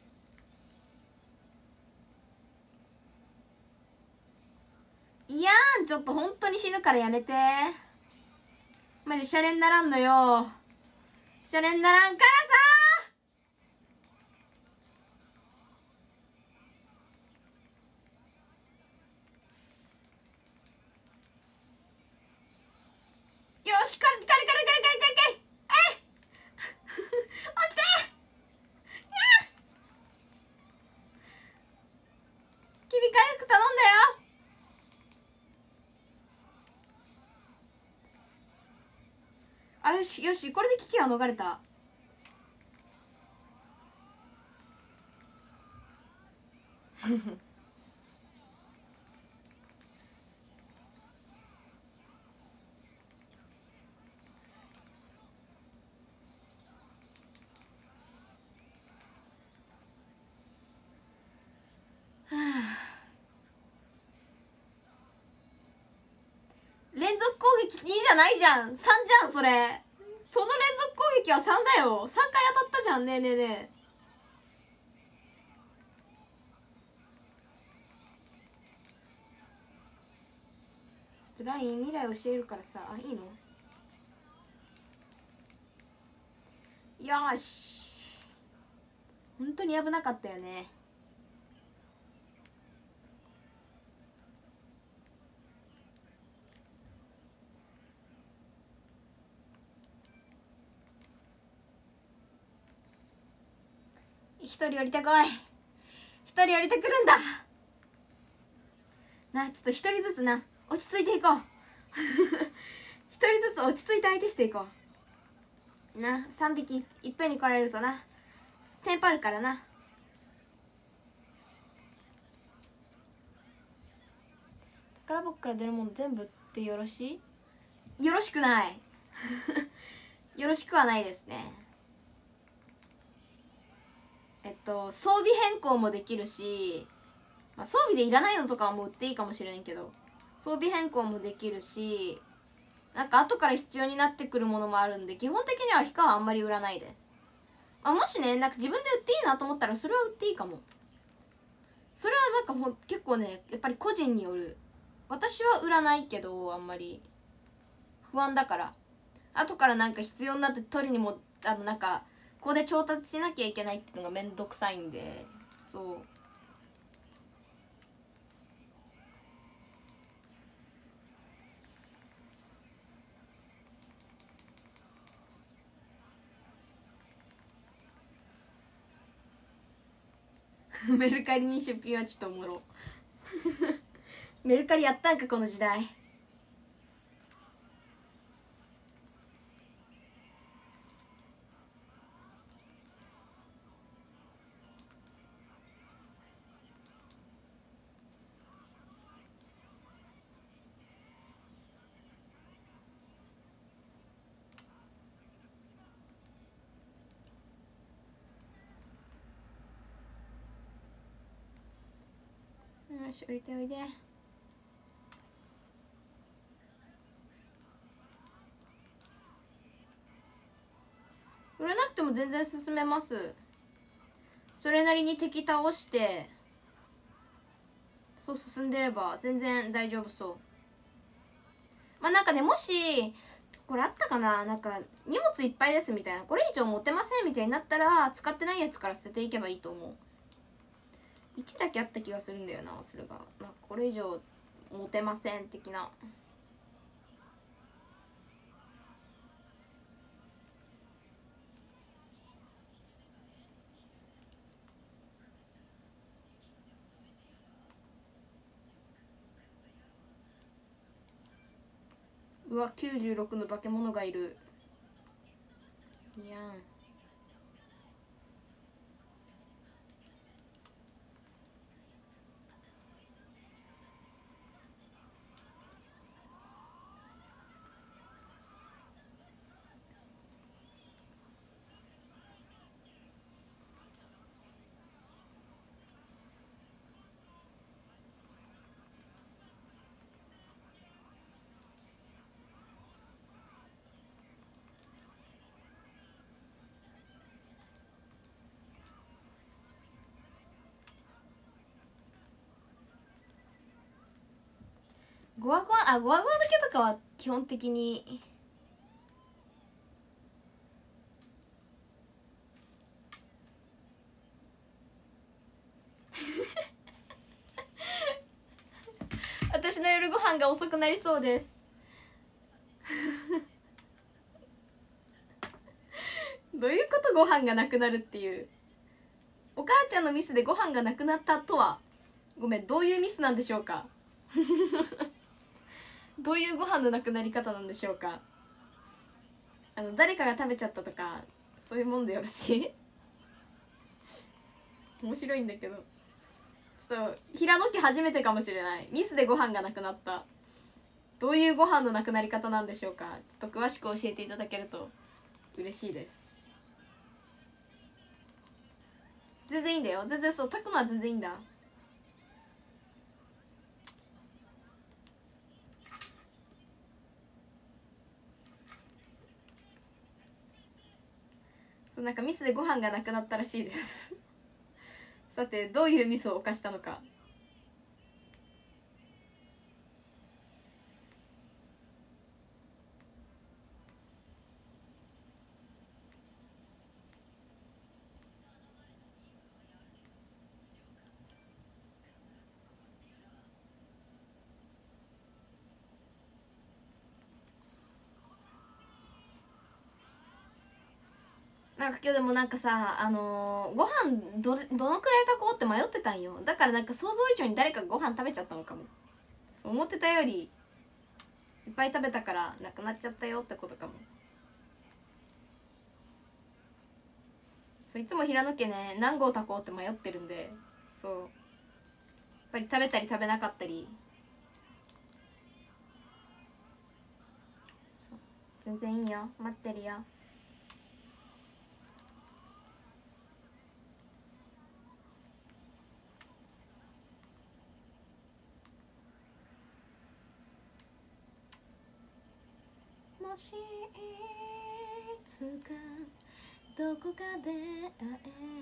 いやーん、ちょっと本当に死ぬからやめて。マジシャレにならんのよ。シャレにならんからさあ、よしよし、これで危機は逃れた。連続攻撃にじゃないじゃん、さんじゃん。それその連続攻撃はさんだよ。さんかい当たったじゃん。ねえねえねえ、ちょっとライン未来教えるからさ。あ、いいの？よし、本当に危なかったよね。一人降りてこい。一人降りてくるんだな。ちょっと一人ずつな、落ち着いていこう一人ずつ落ち着いて相手していこうな。さんびきいっぺんに来られるとな、テンパるからな。宝箱から出るもの全部ってよろしい？よろしくないよろしくはないですね。えっと装備変更もできるし、まあ、装備でいらないのとかはもう売っていいかもしれんけど、装備変更もできるし、なんか後から必要になってくるものもあるんで、基本的には皮下はあんまり売らないです。あ、もしね、なんか自分で売っていいなと思ったらそれは売っていいかも。それはなんかほん結構ね、やっぱり個人による。私は売らないけど、あんまり不安だから、後からなんか必要になって取りにも、あのなんかここで調達しなきゃいけないっていうのがめんどくさいんで。そうメルカリに出品はちょっとおもろメルカリやったんかこの時代。よし、降りておいで。売らなくても全然進めます。それなりに敵倒してそう進んでれば全然大丈夫そう。まあなんかね、もしこれあったかな、なんか荷物いっぱいですみたいな、これ以上持てませんみたいになったら、使ってないやつから捨てていけばいいと思う。いちだけあった気がするんだよな、それが。なんかこれ以上持てません的な。うわ、きゅうじゅうろくの化け物がいる。にゃん。ゴワゴワ、あ、ゴワゴワだけとかは基本的に私の夜ご飯が遅くなりそうですどういうこと？ご飯がなくなるっていう。お母ちゃんのミスでご飯がなくなったとは、ごめん、どういうミスなんでしょうかどういうご飯のなくなり方なんでしょうか。 あの誰かが食べちゃったとかそういうもんでよろしい面白いんだけど、ちょっと平野家初めてかもしれない。ミスでご飯がなくなった。どういうご飯のなくなり方なんでしょうか。ちょっと詳しく教えていただけると嬉しいです。全然いいんだよ、全然。そう炊くのは全然いいんだ。そう、なんかミスでご飯がなくなったらしいですさてどういうミスを犯したのか。なんか今日でもなんかさ、あのー、ご飯どれどのくらい炊こうって迷ってたんよ。だからなんか想像以上に誰かがご飯食べちゃったのかも。そう思ってたよりいっぱい食べたからなくなっちゃったよってことかも。そういつも平野家ね何合炊こうって迷ってるんで、そうやっぱり食べたり食べなかったり、そう全然いいよ、待ってるよ。もしいつかどこかで会えたら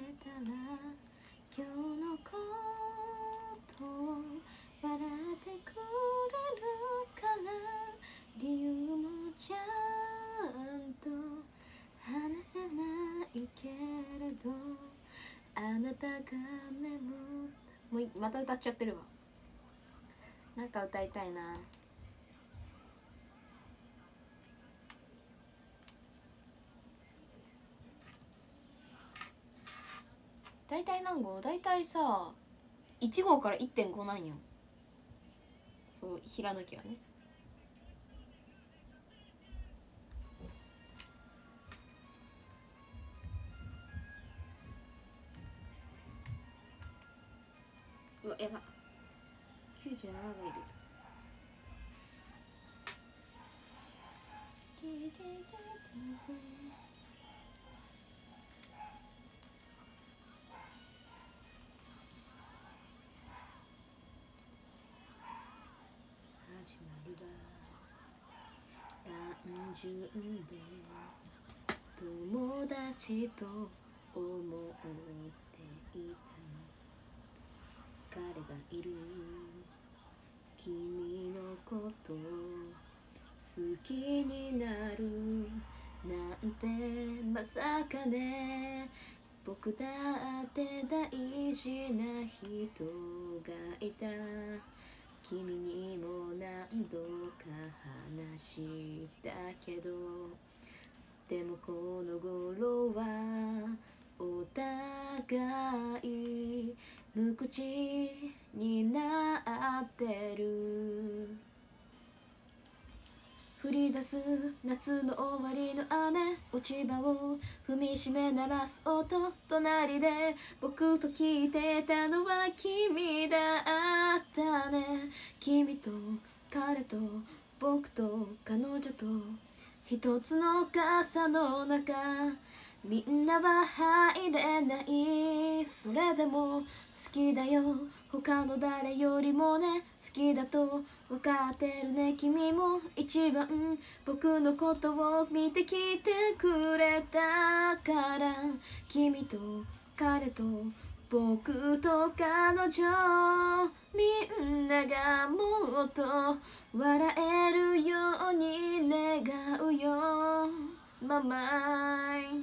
今日のことを笑ってくれるかな。理由もちゃんと話せないけれどあなたが眠もうまた歌っちゃってるわ。なんか歌いたいな。大体何号？大体さいち号から いってんご なんよ。そう平野家はね。うわやば、きゅうじゅうなながいる。始まりは単純で友達と思っていた彼がいる。君のこと好きになるなんてまさかね。僕だって大事な人がいた。君にも何度か話したけどでもこの頃はお互い無口になってる。降り出す夏の終わりの雨落ち葉を踏みしめ鳴らす音、隣で僕と聞いてたのは君だったね。君と彼と僕と彼女と一つの傘の中、みんなは入れない。それでも好きだよ他の誰よりもね。好きだと分かってるね。君も一番僕のことを見てきてくれたから。君と彼と僕と彼女みんながもっと笑えるように願うよ。ママイ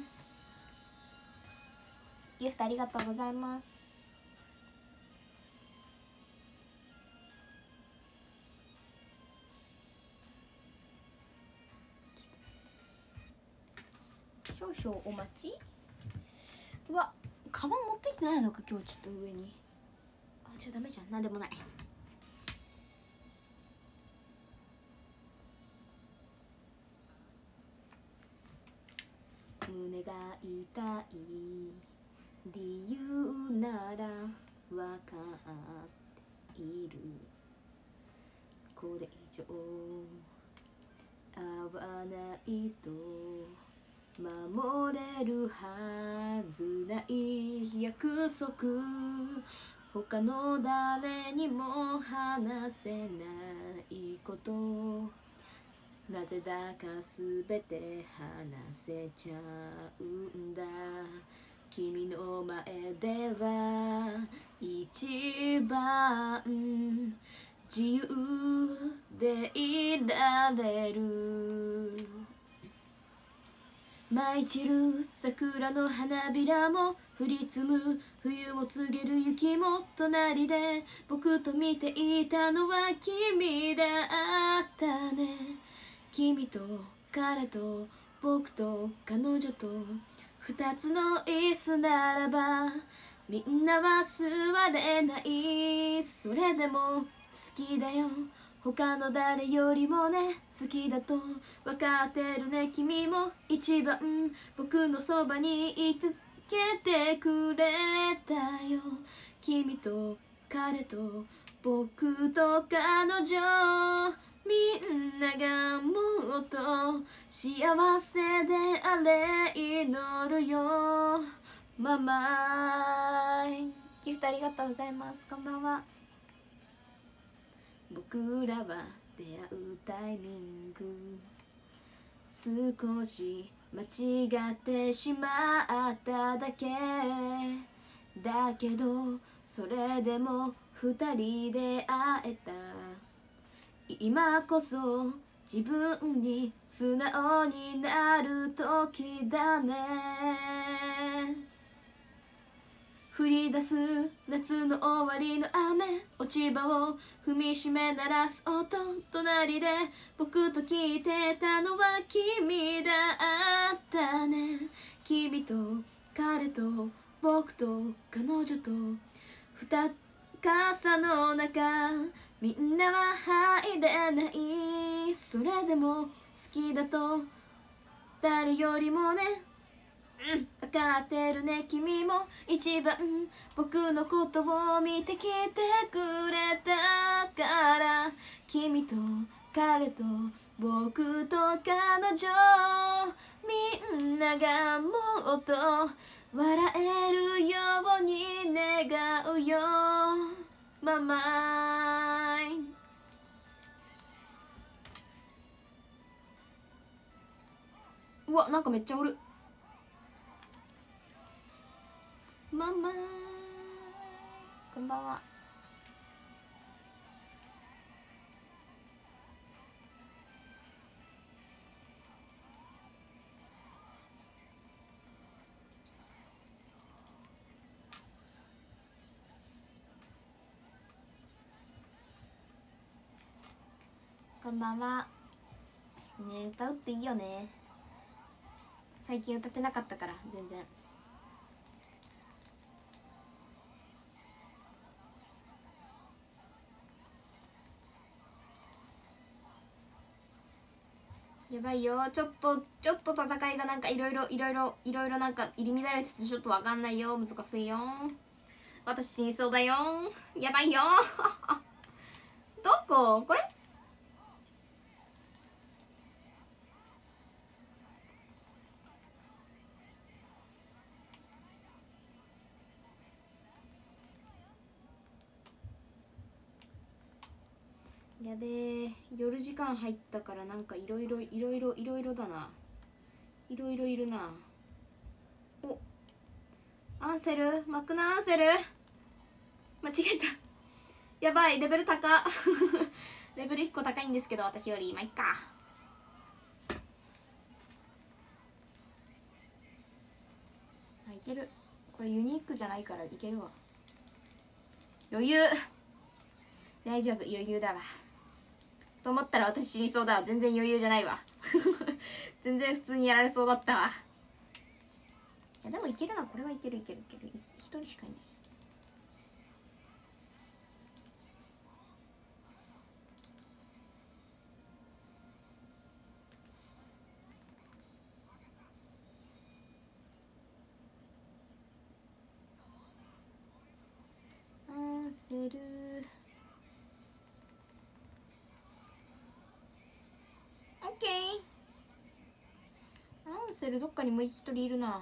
ギフトありがとうございます。少々お待ち。うわ、カバン持ってきてないのか今日。ちょっと上にあ、じゃあダメじゃん。なんでもない。 が痛い理由ならわかっている。これ以上会わないと守れるはずない約束、他の誰にも話せないこと、なぜだかすべて話せちゃうんだ。君の前では一番自由でいられる。舞い散る桜の花びらも降り積む冬を告げる雪も隣で僕と見ていたのは君だったね。君と彼と僕と彼女と二つの椅子ならばみんなは座れない。それでも好きだよ、他の誰よりもね。好きだと分かってるね。君も一番僕のそばにい続けてくれたよ。君と彼と僕と彼女、みんながもっと幸せであれ祈るよ。ママイギフトありがとうございます。こんばんは。僕らは出会うタイミング少し間違ってしまっただけだけど、それでも二人で会えた。今こそ自分に素直になる時だね。降り出す夏の終わりの雨、落ち葉を踏みしめ鳴らす音、隣で僕と聞いてたのは君だったね。君と彼と僕と彼女と二傘の中、みんなは入れない。それでも好きだと誰よりもね、うん、分かってるね。君も一番僕のことを見てきてくれたから。君と彼と僕と彼女、みんながもっと笑えるように願うよ。ママイうわ、なんかめっちゃおる。ママこんばんは。こんばんは。ね、歌うっていいよね。最近歌ってなかったから全然。やばいよ。ちょっとちょっと戦いがなんかいろいろいろいろいろいろなんか入り乱れててちょっとわかんないよ。難しいよ。私死にそうだよ。やばいよ。どここれ。やべえ、夜時間入ったからなんかいろいろいろいろいろいろだな。いろいろいるな。お、アンセル、マクナアンセル間違えた。やばい、レベル高レベルいっこ高いんですけど私より。まあいっか。あ、いける。これユニークじゃないからいけるわ。余裕。大丈夫、余裕だわ。と思ったら私死にそうだわ。全然余裕じゃないわ全然普通にやられそうだったわ。いやでもいけるな。これはいけるいけるいける。一人しかいない。 ンセルどっかにもう一人いるな。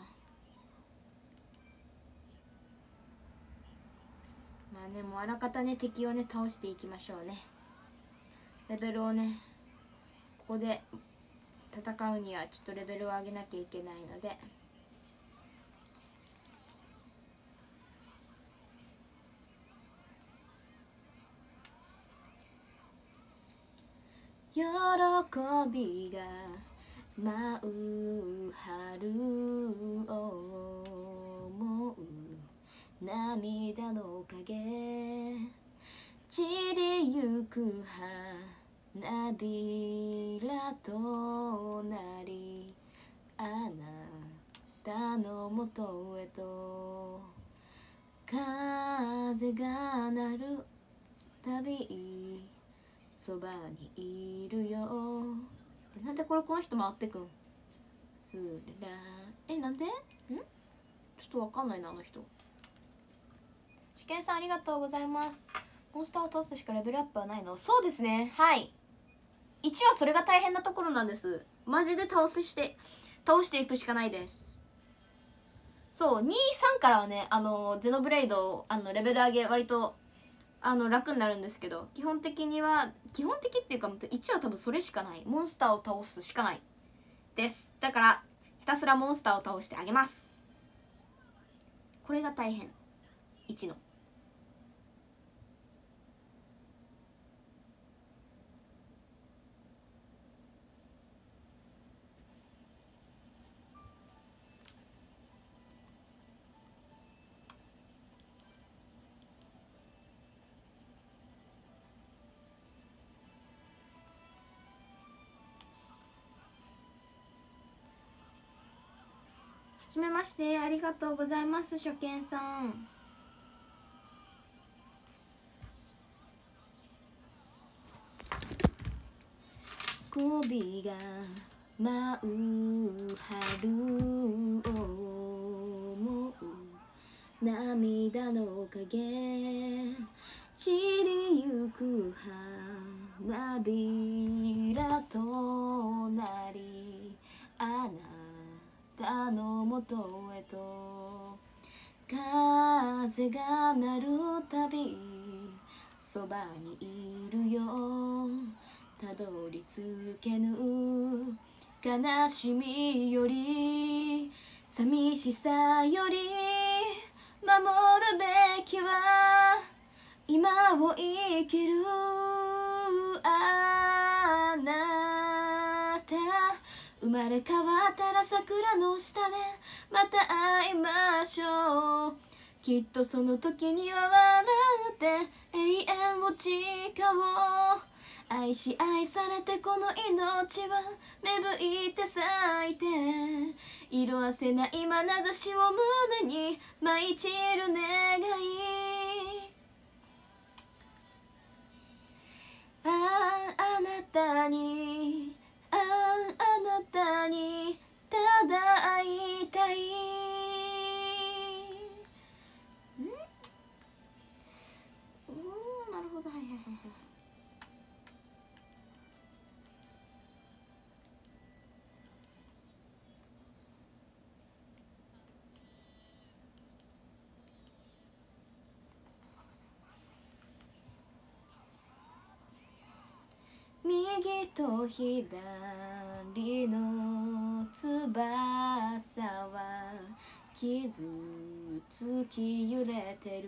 まあね、もうあらかたね敵をね倒していきましょうね。レベルをねここで戦うにはちょっとレベルを上げなきゃいけないので、喜びが舞う春を思う涙の影散りゆく花びらとなりあなたのもとへと風が鳴るたびそばにいるよ。なんでこれこの人回ってくんつらえなんでんちょっとわかんないなあの人。試験さんありがとうございます。モンスターを倒すしかレベルアップはないの？そうですね、はい。いちはそれが大変なところなんです。マジで倒すして倒していくしかないです。そう、に、さんからはね、あのゼノブレイドあのレベル上げ割とあの楽になるんですけど、基本的には基本的っていうかいちは多分それしかない、モンスターを倒すしかないです。だからひたすらモンスターを倒してあげます。これが大変。いちのはじめまして、ありがとうございます。初見さん首が舞う春を思う涙の影散りゆく花びらとなりあなたのもとへと風が鳴るたびそばにいるよ。たどり着けぬ悲しみより寂しさより守るべきは今を生きるあなた。生まれ変わったら桜の下でまた会いましょう。きっとその時には笑って永遠を誓おう。愛し愛されてこの命は芽吹いて咲いて色あせない眼差しを胸に舞い散る願い。あああなたにあああなたにただ会いたい。んおーなるほど、はいはいはいはい。右と左の翼は傷つき揺れてる。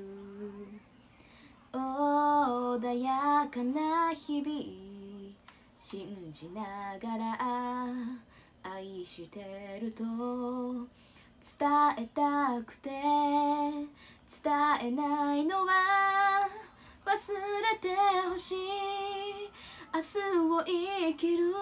穏やかな日々信じながら愛してると伝えたくて伝えないのは忘れてほしい明日を生きる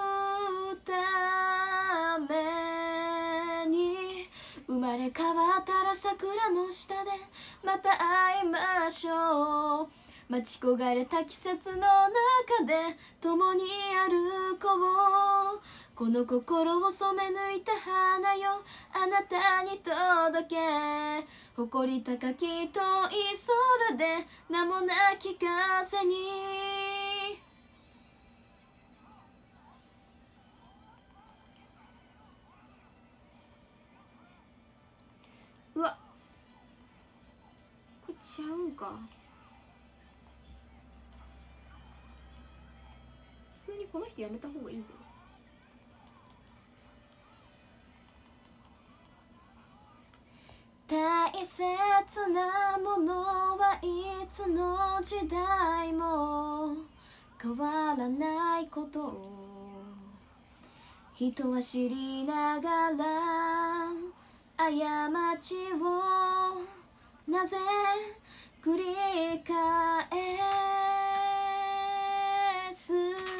ために。生まれ変わったら桜の下でまた会いましょう。待ち焦がれた季節の中で共に歩こう。この心を染め抜いた花よあなたに届け。誇り高き遠い空で名もなき風に。 ちゃうんか。普通にこの人やめた方がいいぞ。大切なものはいつの時代も変わらないことを人は知りながら過ちをなぜ繰り返す。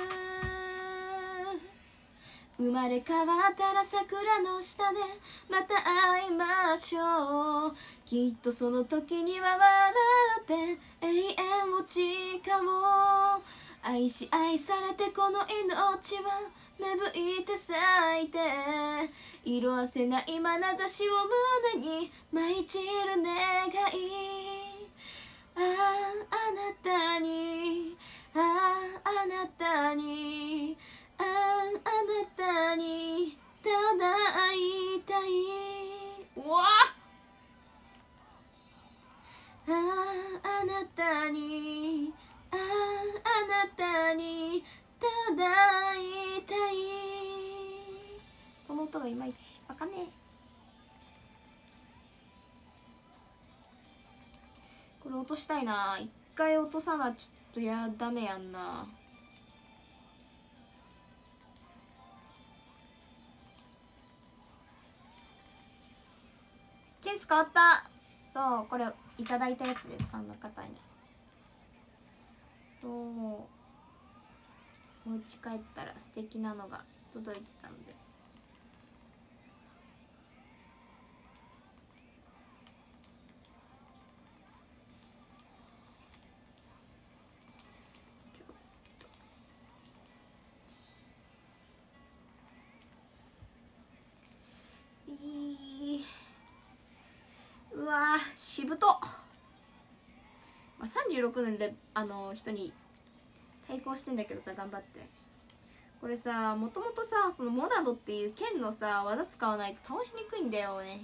生まれ変わったら桜の下でまた会いましょう。きっとその時には笑って永遠を誓おう。愛し愛されてこの命は芽吹いて咲いて色あせない眼差しを胸に舞い散る願い。あああなたに、あああなたに、あああなたにただ会いたい。うわあああなたに、あああなたにただ会いたい。この音がいまいちわかんねえ。これ落としたいな。一回落とさなちょっとやダメやんな。ケース変わった。そうこれいただいたやつです。ファンの方に。そうお家帰ったら素敵なのが届いてたので。うわーしぶとっ、まあ、さんじゅうろくのレあの人に対抗してんだけどさ頑張って。これさもともとさそのモナドっていう剣のさ技使わないと倒しにくいんだよね。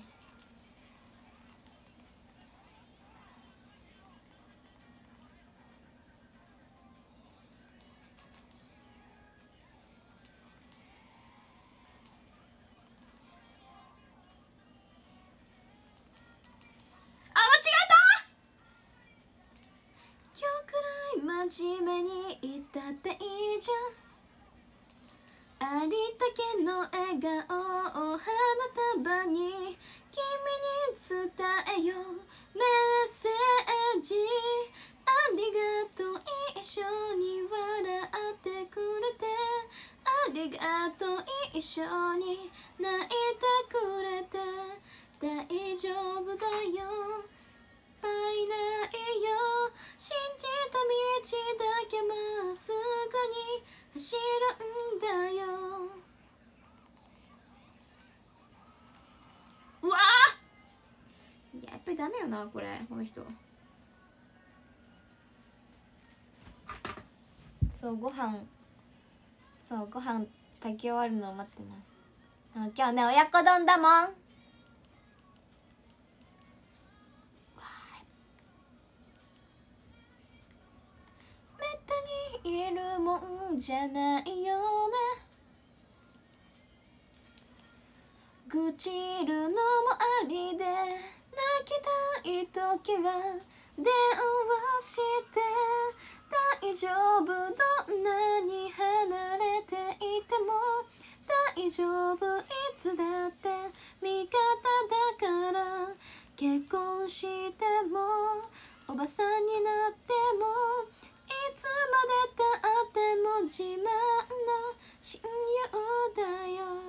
真面目に言ったっていいじゃん。ありったけの笑顔を花束に君に伝えよう。メッセージありがとう。一緒に笑ってくれてありがとう。一緒に泣いてくれて大丈夫だよ。パイないよ。信じた道だけまっすぐに走るんだよ。うわーいややっぱりダメよなこれこの人。そうご飯そうご飯炊き終わるのを待ってます。今日ね親子丼だもん。いるもんじゃないよね。愚痴るのもありで泣きたい時は電話して大丈夫。どんなに離れていても大丈夫。いつだって味方だから。結婚してもおばさんになってもいつまでたっても自慢の親友だよ。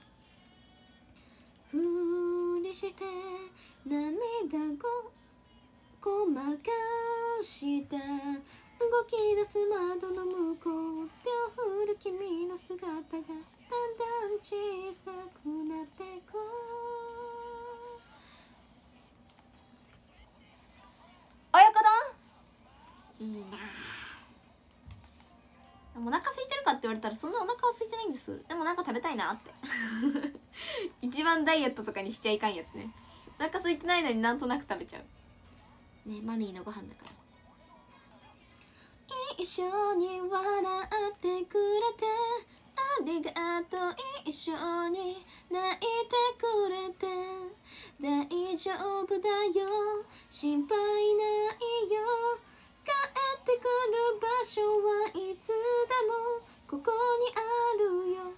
ふりして涙ごごまかした動き出す窓の向こう。手を振る君の姿がだんだん小さくなってこう。親子丼いいな。お腹空いてるかって言われたらそんなお腹は空いてないんです。でもなんか食べたいなって一番ダイエットとかにしちゃいかんやつね。お腹空いてないのになんとなく食べちゃう。 ね、マミーのご飯だから。一緒に笑ってくれてありがとう、一緒に泣いてくれて大丈夫だよ、心配ないよ、帰ってくる場所はいつでもここにあるよ。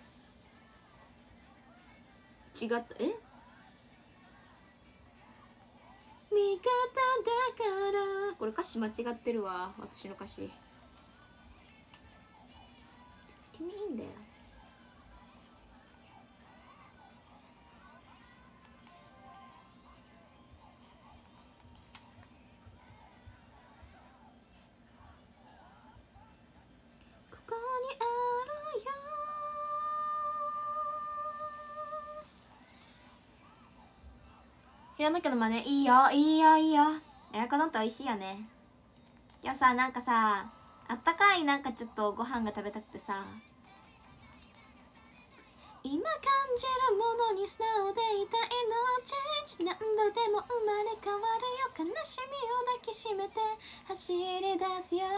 違った。え、味方だから、これ歌詞間違ってるわ、私の歌詞。ちょっと君いいんだよ。ここにあるよ。平野家の真似いいよ、いいよ、いいよ。エアコンって美味しいよね。今日さ、なんかさ、あったかいなんかちょっとご飯が食べたくてさ、今感じるものに素直でいたいのチェンジ、何度でも生まれ変わるよ、悲しみを抱きしめて走り出すよ。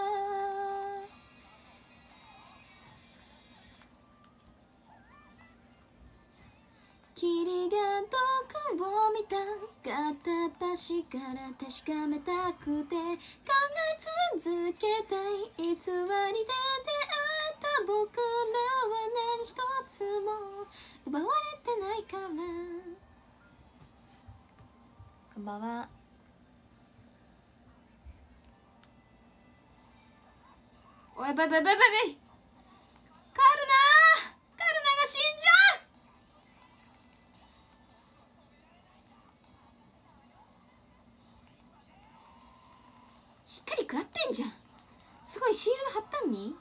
霧が遠くを見た片っ端から確かめたくて考え続けたい偽りで出会えた僕らは何一つも奪われてないから。こんばんは。おい、やばいやばいやばいやばい、カルナーカルナが死んじゃう。しっかり食らってんじゃん。すごいシール貼ったんに。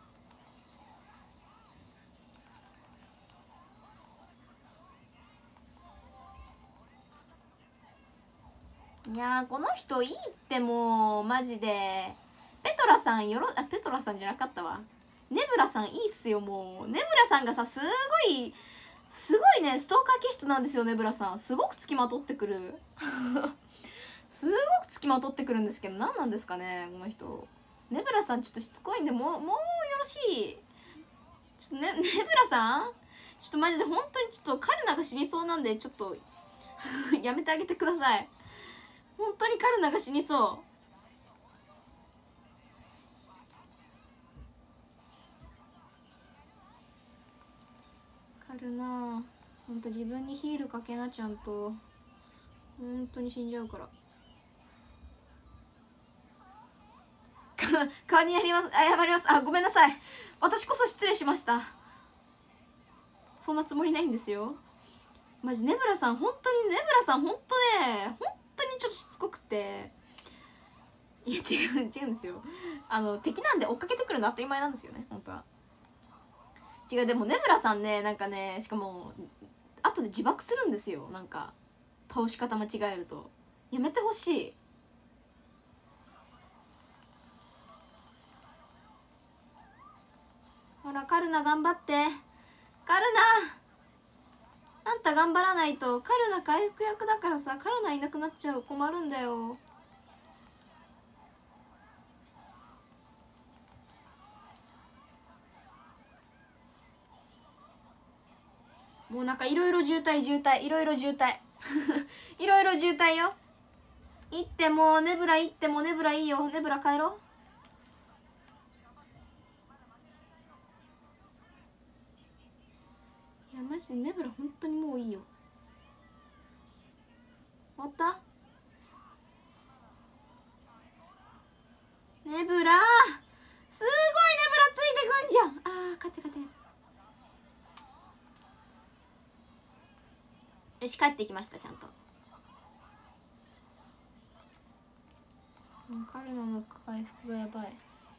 いやー、この人いいってもうマジで。ペトラさんよろ、あ、ペトラさんじゃなかったわ。ネブラさんいいっすよ。もうネブラさんがさ、すごいすごいね、ストーカー気質なんですよ。ネブラさんすごくつきまとってくるすごくつきまとってくるんですけど、何なんですかねこの人。ネブラさんちょっとしつこいんで、もうもうよろしい。ちょっとね、ネブラさんちょっとマジで本当にちょっとカルナが死にそうなんで、ちょっとやめてあげてください。本当にカルナが死にそう。カルナほんと自分にヒールかけな、ちゃんと。本当に死んじゃうから代わりにやります。謝ります。あ、ごめんなさい、私こそ失礼しました。そんなつもりないんですよ。マジネブラさん本当に、ネブラさん本当ね、本当にちょっとしつこくて。いや違う違うんですよ。あの敵なんで追っかけてくるの当たり前なんですよね、本当は。違う、でもネブラさんね、なんかね、しかも後で自爆するんですよ。なんか倒し方間違えると。やめてほしい。ほらカルナ頑張って。カルナあんた頑張らないと。カルナ回復役だからさ、カルナいなくなっちゃう、困るんだよ。もうなんかいろいろ渋滞渋滞いろいろ渋滞いろいろ渋滞よ。行ってもネブラ行ってもネブラいいよ。ネブラ帰ろう。いやマジでネブラ本当にもういいよ。終わった。ネブラすごい、ネブラついてくんじゃん。あー勝って勝って。よし帰ってきました、ちゃんと。カルナの回復がやばい。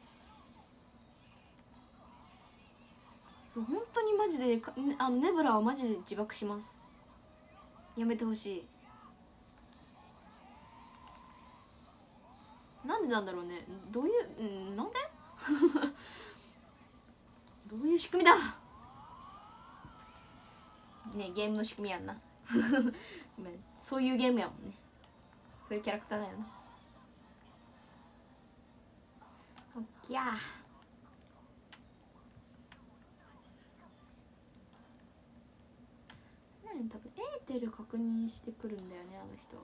そう本当にマジであのネブラはマジで自爆します。やめてほしい。なんでなんだろうね。どういう、んなんでどういう仕組みだね。ゲームの仕組みやんなごめん、そういうゲームやもんね。そういうキャラクターだよな。 おっきゃ多分エーテル確認してくるんだよね、あの人。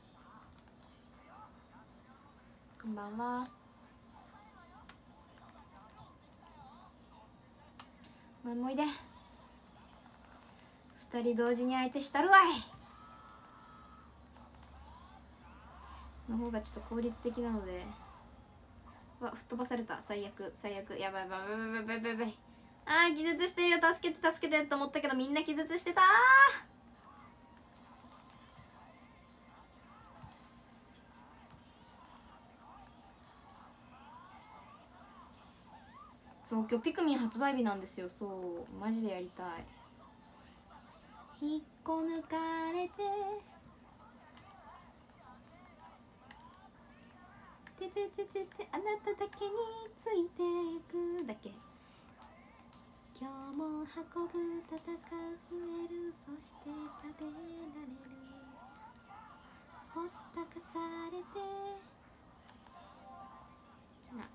こんばんは。前もいで、二人同時に相手したるわいの方がちょっと効率的なので。わ、吹っ飛ばされた。最悪最悪、やばいやばいやばいやばいやばいやばい。あー、気絶してるよ、助けて助けてって思ったけどみんな気絶してたー。そう、今日ピクミン発売日なんですよ。そう、マジでやりたい。引っこ抜かれてててててて、あなただけについていくだけ。今日も運ぶ、戦う、増える、そして食べられる。ほったかされてな。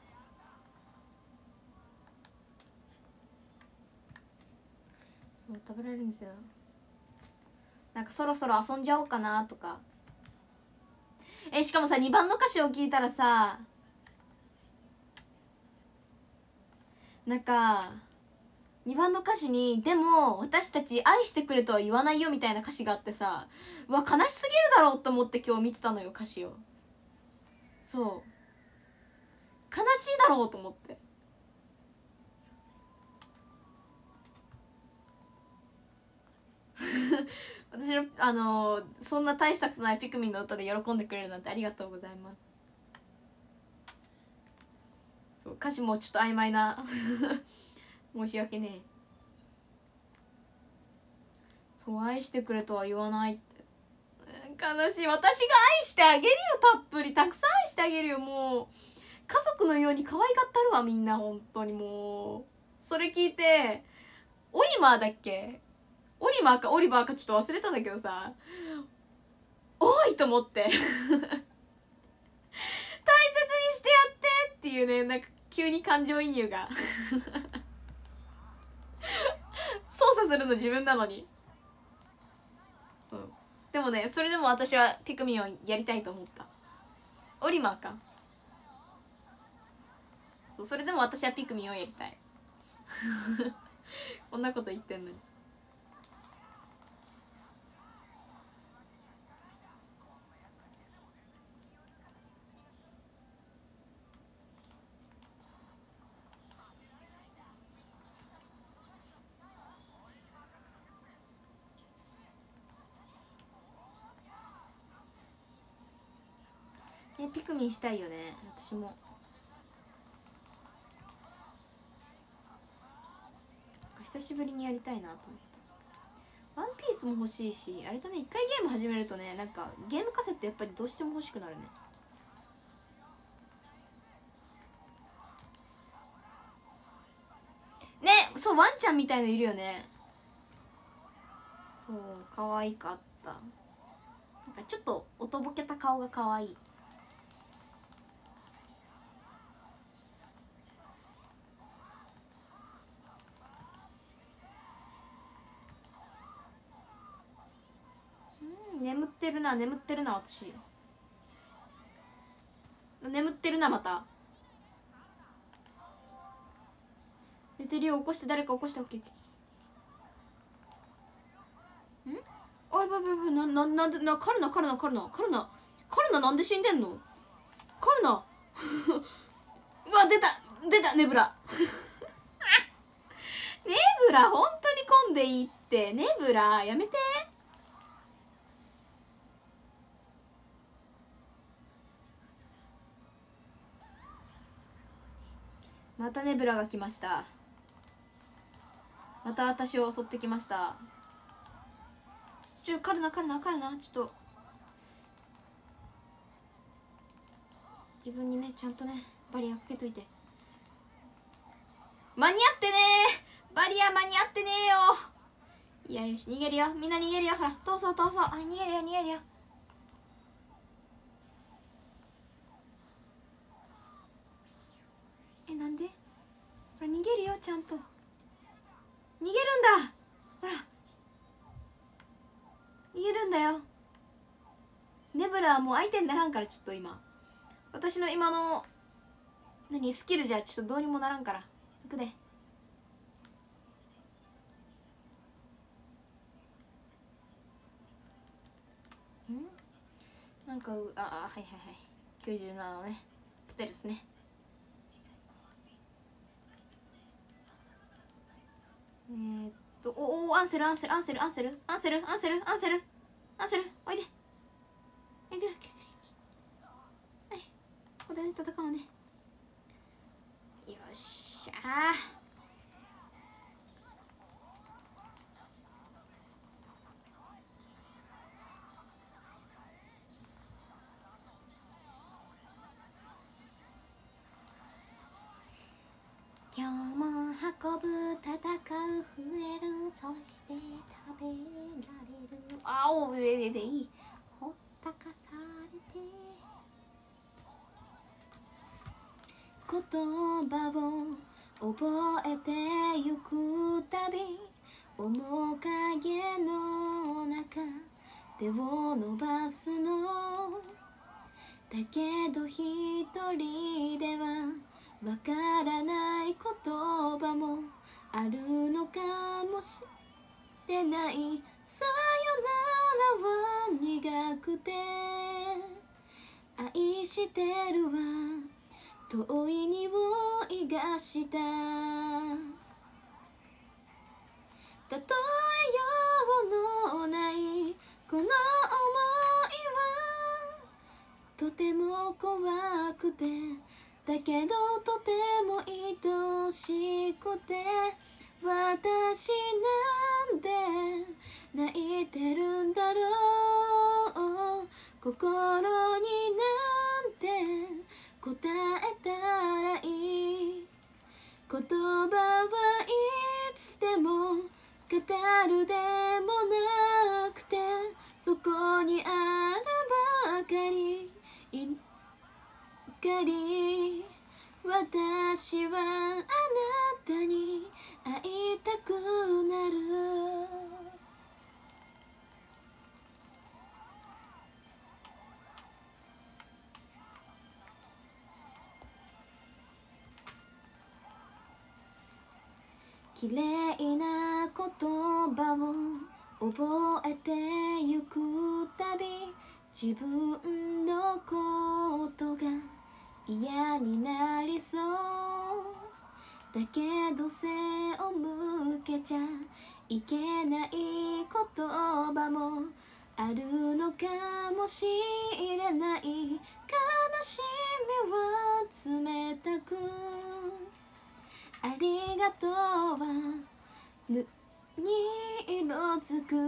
そう、食べられるんですよ。なんかそろそろ遊んじゃおうかなとか。え、しかもさ、にばんの歌詞を聞いたらさ、なんかにばんの歌詞に「でも私たち愛してくれとは言わないよ」みたいな歌詞があってさ、うわ悲しすぎるだろうと思って今日見てたのよ、歌詞を。そう、悲しいだろうと思って私のあのー、そんな大したことないピクミンの歌で喜んでくれるなんてありがとうございます。そう、歌詞もちょっと曖昧な申し訳ねえ。そう、愛してくれとは言わないって、悲しい。私が愛してあげるよ、たっぷりたくさん愛してあげるよ。もう家族のように可愛がったるわ、みんな。本当にもうそれ聞いて、オリマーだっけ、オリマーかオリバーかちょっと忘れたんだけどさ、おいと思って大切にしてやってっていうね、なんか急に感情移入が操作するの自分なのに。そう、でもね、それでも私はピクミンをやりたいと思った。オリマーか。そう、それでも私はピクミンをやりたいこんなこと言ってんのに。ね、ピクミンしたいよね、私も。久しぶりにやりたいなと思った。ワンピースも欲しいし、あれだね、一回ゲーム始めるとね、なんかゲームカセットやっぱりどうしても欲しくなるね。ね、そう、ワンちゃんみたいのいるよね。そう、可愛かった。なんかちょっとおとぼけた顔が可愛い。うん、眠ってるな、眠ってるな、私。眠ってるな、また。寝てるよ、起こして、誰か起こして。オッケー。ん、あ、やばいやばい、な、な、なんで、な、カルナ、カルナ、カルナ、カルナ、カルナなんで死んでんの、カルナうわ、出た出た、ネブラネブラ、本当に混んでいいって。ネブラ、やめて。またネブラが来ました。また私を襲ってきました。ちょ、カルナ、カルナ、カルナ、ちょっと自分にね、ちゃんとね、バリアかけといて。間に合ってねー、バリア間に合ってねえよ。いや、よし、逃げるよ、みんな逃げるよ。ほら、通そう通そう。あ、逃げるよ逃げるよ。 ちゃんと逃げるんだ。ほら逃げるんだよ。ネブラはもう相手にならんから、ちょっと今私の今の何スキルじゃちょっとどうにもならんから。いくで。んなんかうああはいはいはいきゅうじゅうななのねプテルスね。えー、っとおおアンセルアンセルアンセルアンセルアンセルアンセルアンセルアンセルおいで。いくいくいく。はい、ここで戦おうね。よっしゃー。今日も運ぶ戦う増えるそして食べられるあおべべべいほったかされて言葉を覚えてゆくたび面影の中手を伸ばすのだけど一人ではわからない言葉もあるのかもしれない。さよならは苦くて愛してるわ遠い匂いがした。例えようのないこの想いはとても怖くてだけどとても愛しくて私なんで泣いてるんだろう。心になんて答えたらいい。言葉はいつでも語るでもなくてそこにあるばかり怒り。私はあなたに会いたくなる。綺麗な言葉を覚えてゆくたび自分のことが嫌になりそうだけど背を向けちゃいけない言葉もあるのかもしれない。悲しみは冷たくありがとうはぬに色づく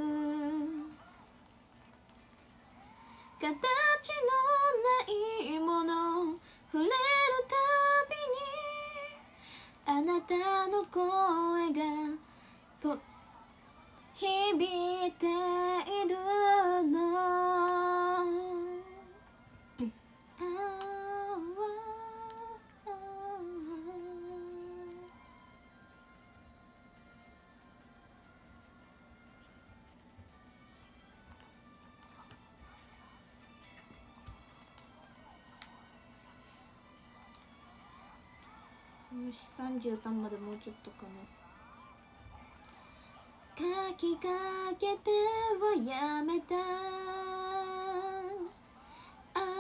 形のないもの触れるたびにあなたの声がと響いているの、うん、あよしさんじゅうさんまでもうちょっとかな。書きかけてはやめた宛先の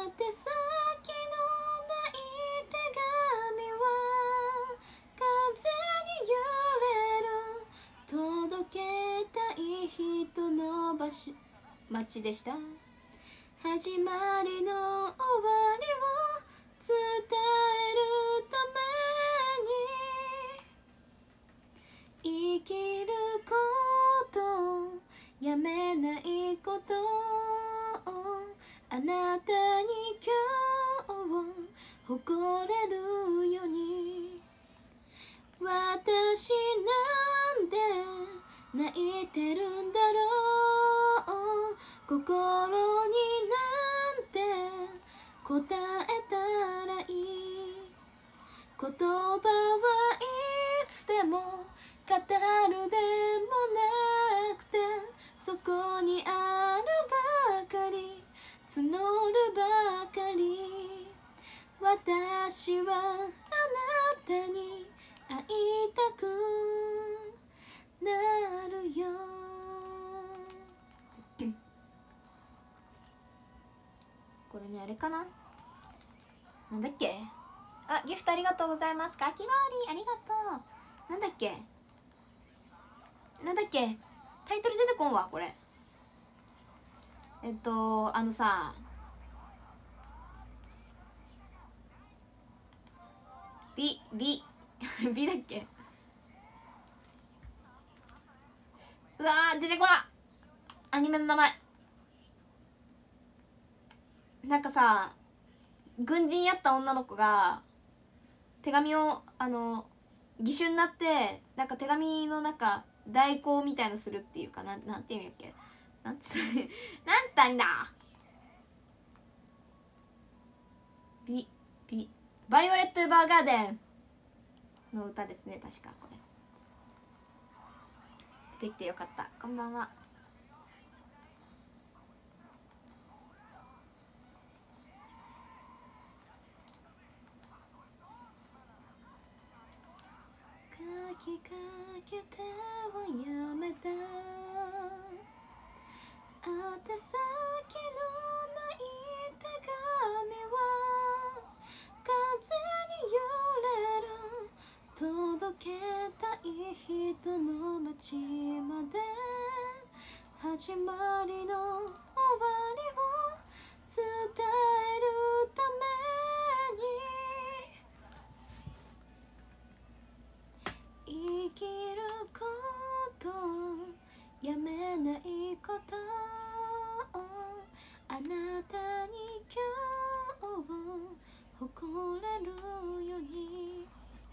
ない手紙は風に揺れる届けたい人の場所街でした。始まりの終わりを伝えるために生きることやめないことをあなたに今日誇れるように。私なんで泣いてるんだろう。心になんて答えたらいい。言葉はいつスでも語るでもなくて、そこにあるばかり募るばかり、私はあなたに会いたくなるよ。これね、あれかな、なんだっけ、あ、ギフトありがとうございます。かき氷ありがとう。なんだっけなんだっけタイトル出てこんわこれ。えっとあのさ、ビビビだっけ、うわー出てこな、アニメの名前。なんかさ、軍人やった女の子が手紙をあの義手になって、なんか手紙の中代行みたいのするっていうか、なんなんていうんやっけ、なんつなんつったらいいんだ、ビビバイオレット・エヴァーガーデンの歌ですね、確か。これできてよかった。こんばんは。書きかけてはやめた、宛先のない手紙は風に揺れる、届けたい人の街まで、始まりの終わりを伝えるために、生きることやめないこと、あなたに今日誇れるように、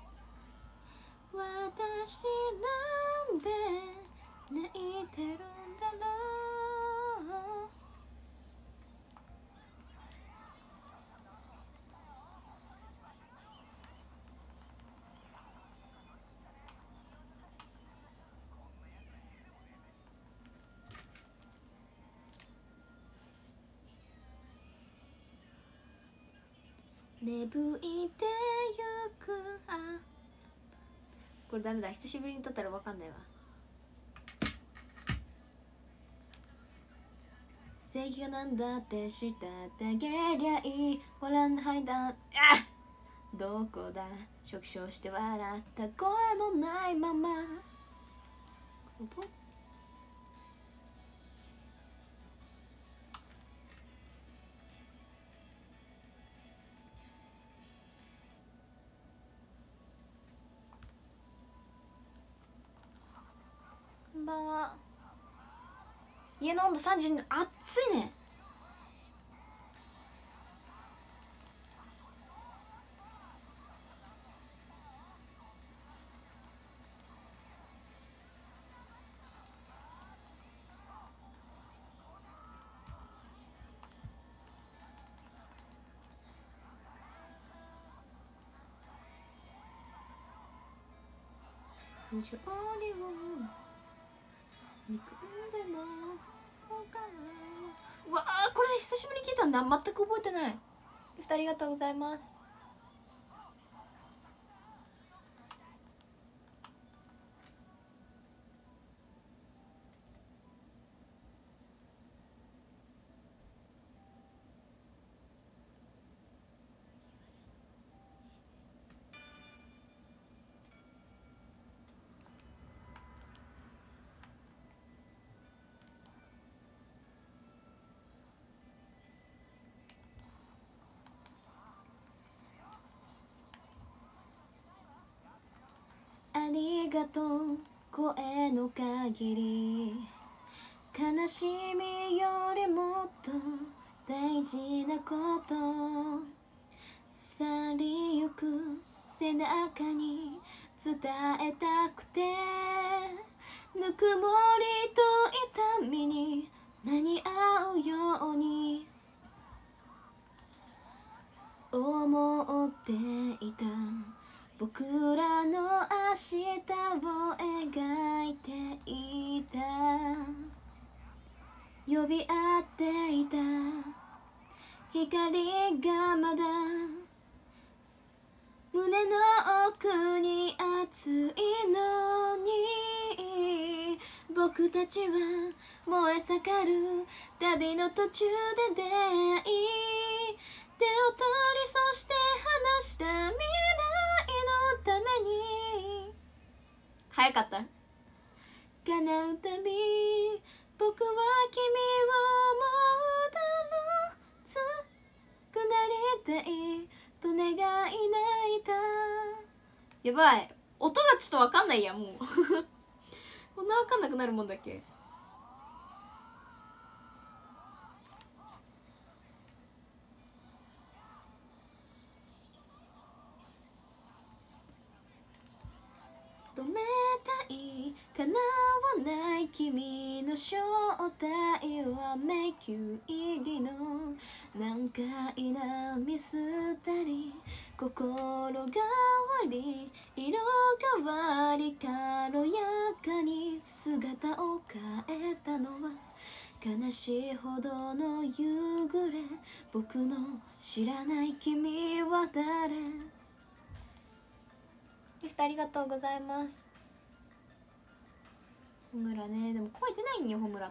私なんで泣いてるんだろう。芽吹いてゆく、あ、これダメだ、久しぶりに撮ったら分かんないわ。正義がなんだって知ったってあげりゃいい、笑んないだ、あ、どこだ、食傷して笑った声もないまま、こんばんは。家の温度さんじゅうにど、暑いね。不条理を憎んでもこうかな。うわー、これ久しぶりに聞いたんだ、全く覚えてない。ふたりありがとうございます。ありがとう声の限り、悲しみよりもっと大事なこと、去りゆく背中に伝えたくて、ぬくもりと痛みに間に合うように思っていた。 僕らの明日を描いていた、呼び合っていた光がまだ胸の奥に熱いのに、僕たちは燃え盛る旅の途中で出会い、手を取りそして話した未来のために、早かった叶うたび僕は君を思うだろう、強くなりたいと願い泣いた。やばい、音がちょっと分かんないやもうこんな分かんなくなるもんだっけ。止めたい叶わない君の正体は迷宮入りの難解なミステリー、心変わり色変わり軽やかに姿を変えたのは悲しいほどの夕暮れ、僕の知らない君は誰。ギフトありがとうございます。ホムラね、でも声出ないんよホムラって。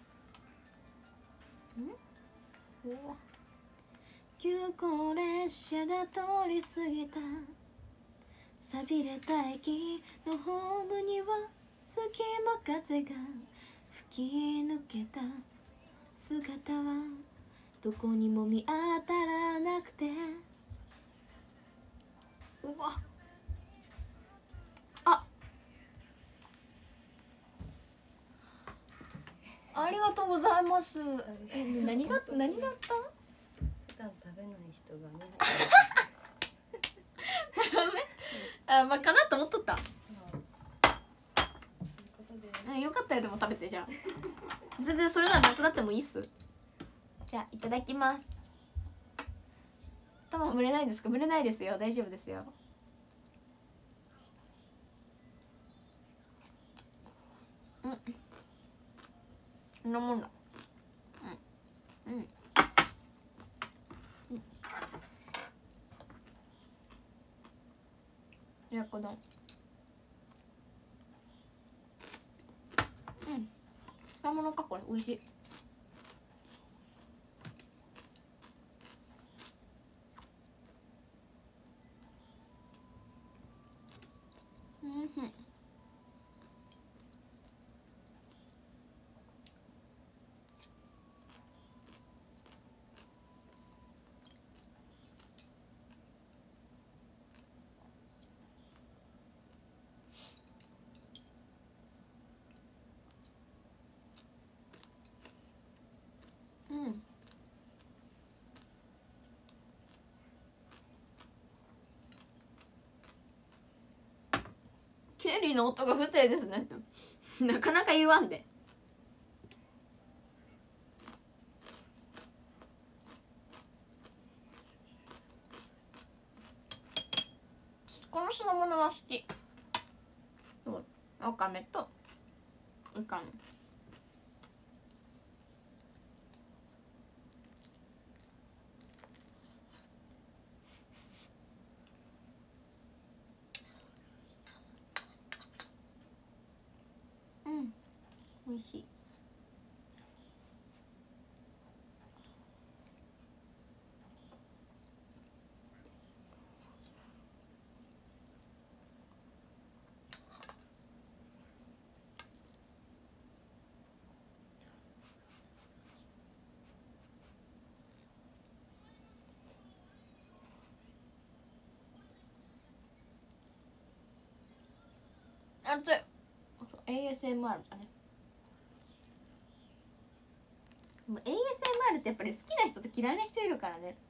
んお急行列車が通り過ぎた寂れた駅のホームには隙間風が吹き抜けた姿はどこにも見当たらなくて、うわあありがとうございます。え、何が何があったん？
普段食べない人がね。
なるほどね。あ、まあかなと思っとった。うん、よかったよ。でも食べて、じゃあ全然それならなくなってもいいっす。じゃあいただきます。頭蒸れないですか？蒸れないですよ、大丈夫ですよ。うん、こんなもんだ。うんうんうん。親子丼、うん、使い物か。これ美味しい。うん、うん。ケリーの音が不正ですねなかなか言わんで。この品物は好き。そうわかめといかん。うん、美味しい。熱い。エーエスエムアール だね。でも エーエスエムアール ってやっぱり好きな人と嫌いな人いるからね。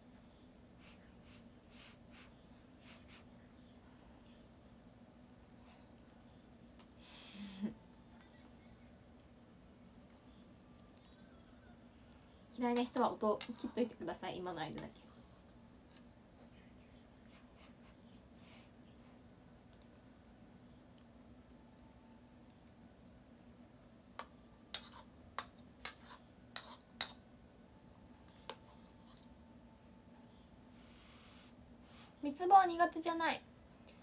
嫌いな人は音切っといてください、今の間だけ。 三つ葉は苦手じゃない。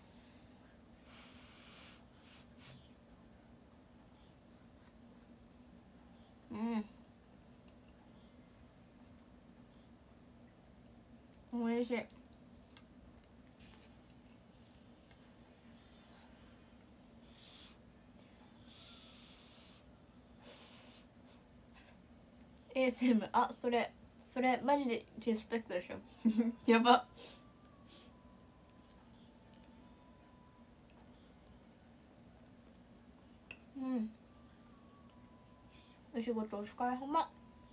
うんおいしい。エーエスエム あそれそれマジでリスペクトでしょやば。うんお仕事お疲れ様。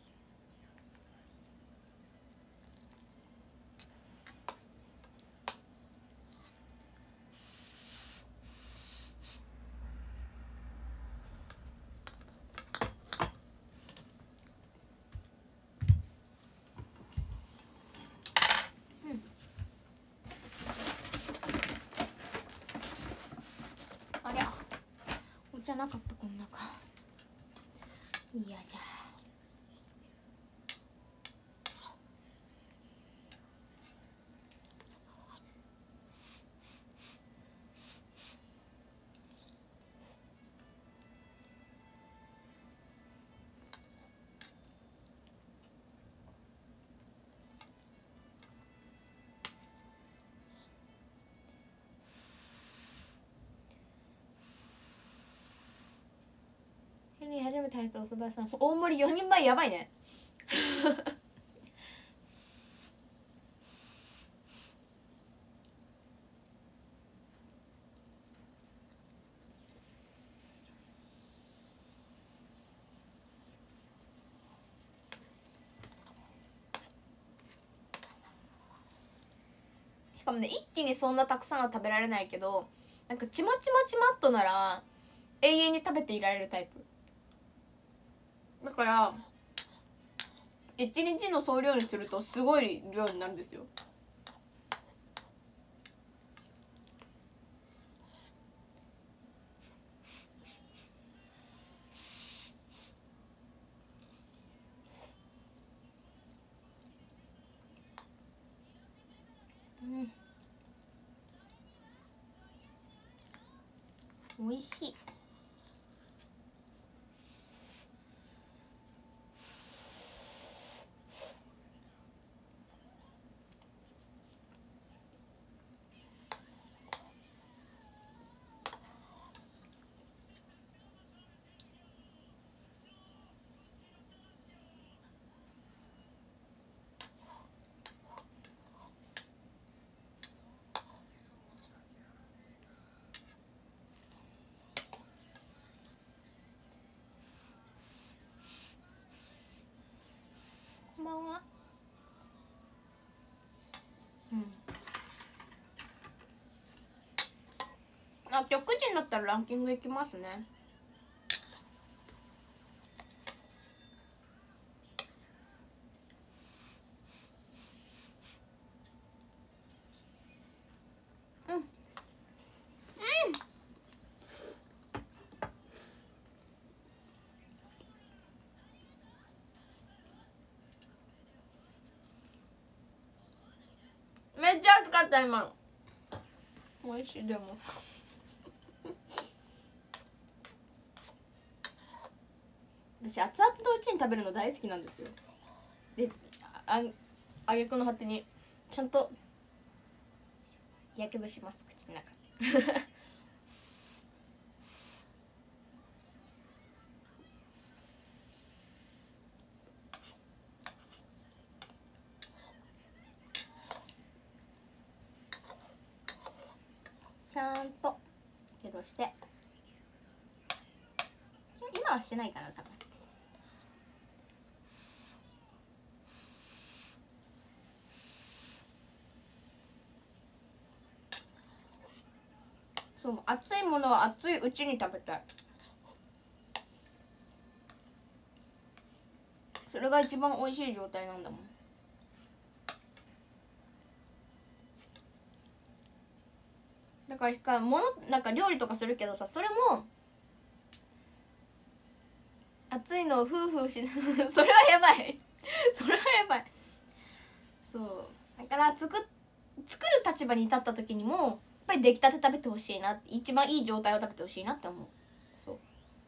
ありゃお茶なかったこんなか。いやじゃあヘンリー初めて入ったお蕎麦屋さん大盛りよにんまえやばいねしかもね一気にそんなたくさんは食べられないけど、なんかちまちまちまっとなら永遠に食べていられるタイプだから、いちにちの総量にするとすごい量になるんですよ。うん、おいしい。こんばんは。うんあ、今日くじになったらランキングいきますね。うんうんめっちゃ熱かった今の。おいしい。でも私熱々のうちに食べるの大好きなんですよ。でああげくの果てにちゃんとやけどします口の中ちゃんとやけどして今はしてないかな多分。そう熱いものは熱いうちに食べたい。それが一番美味しい状態なんだもん。だからものなんか料理とかするけどさ、それも熱いのをフーフーしなそれはやばいそれはやばい。そうだから作っ作る立場に立った時にもやっぱり出来たて食べてほしいなって、一番いい状態を食べてほしいなって思う。そう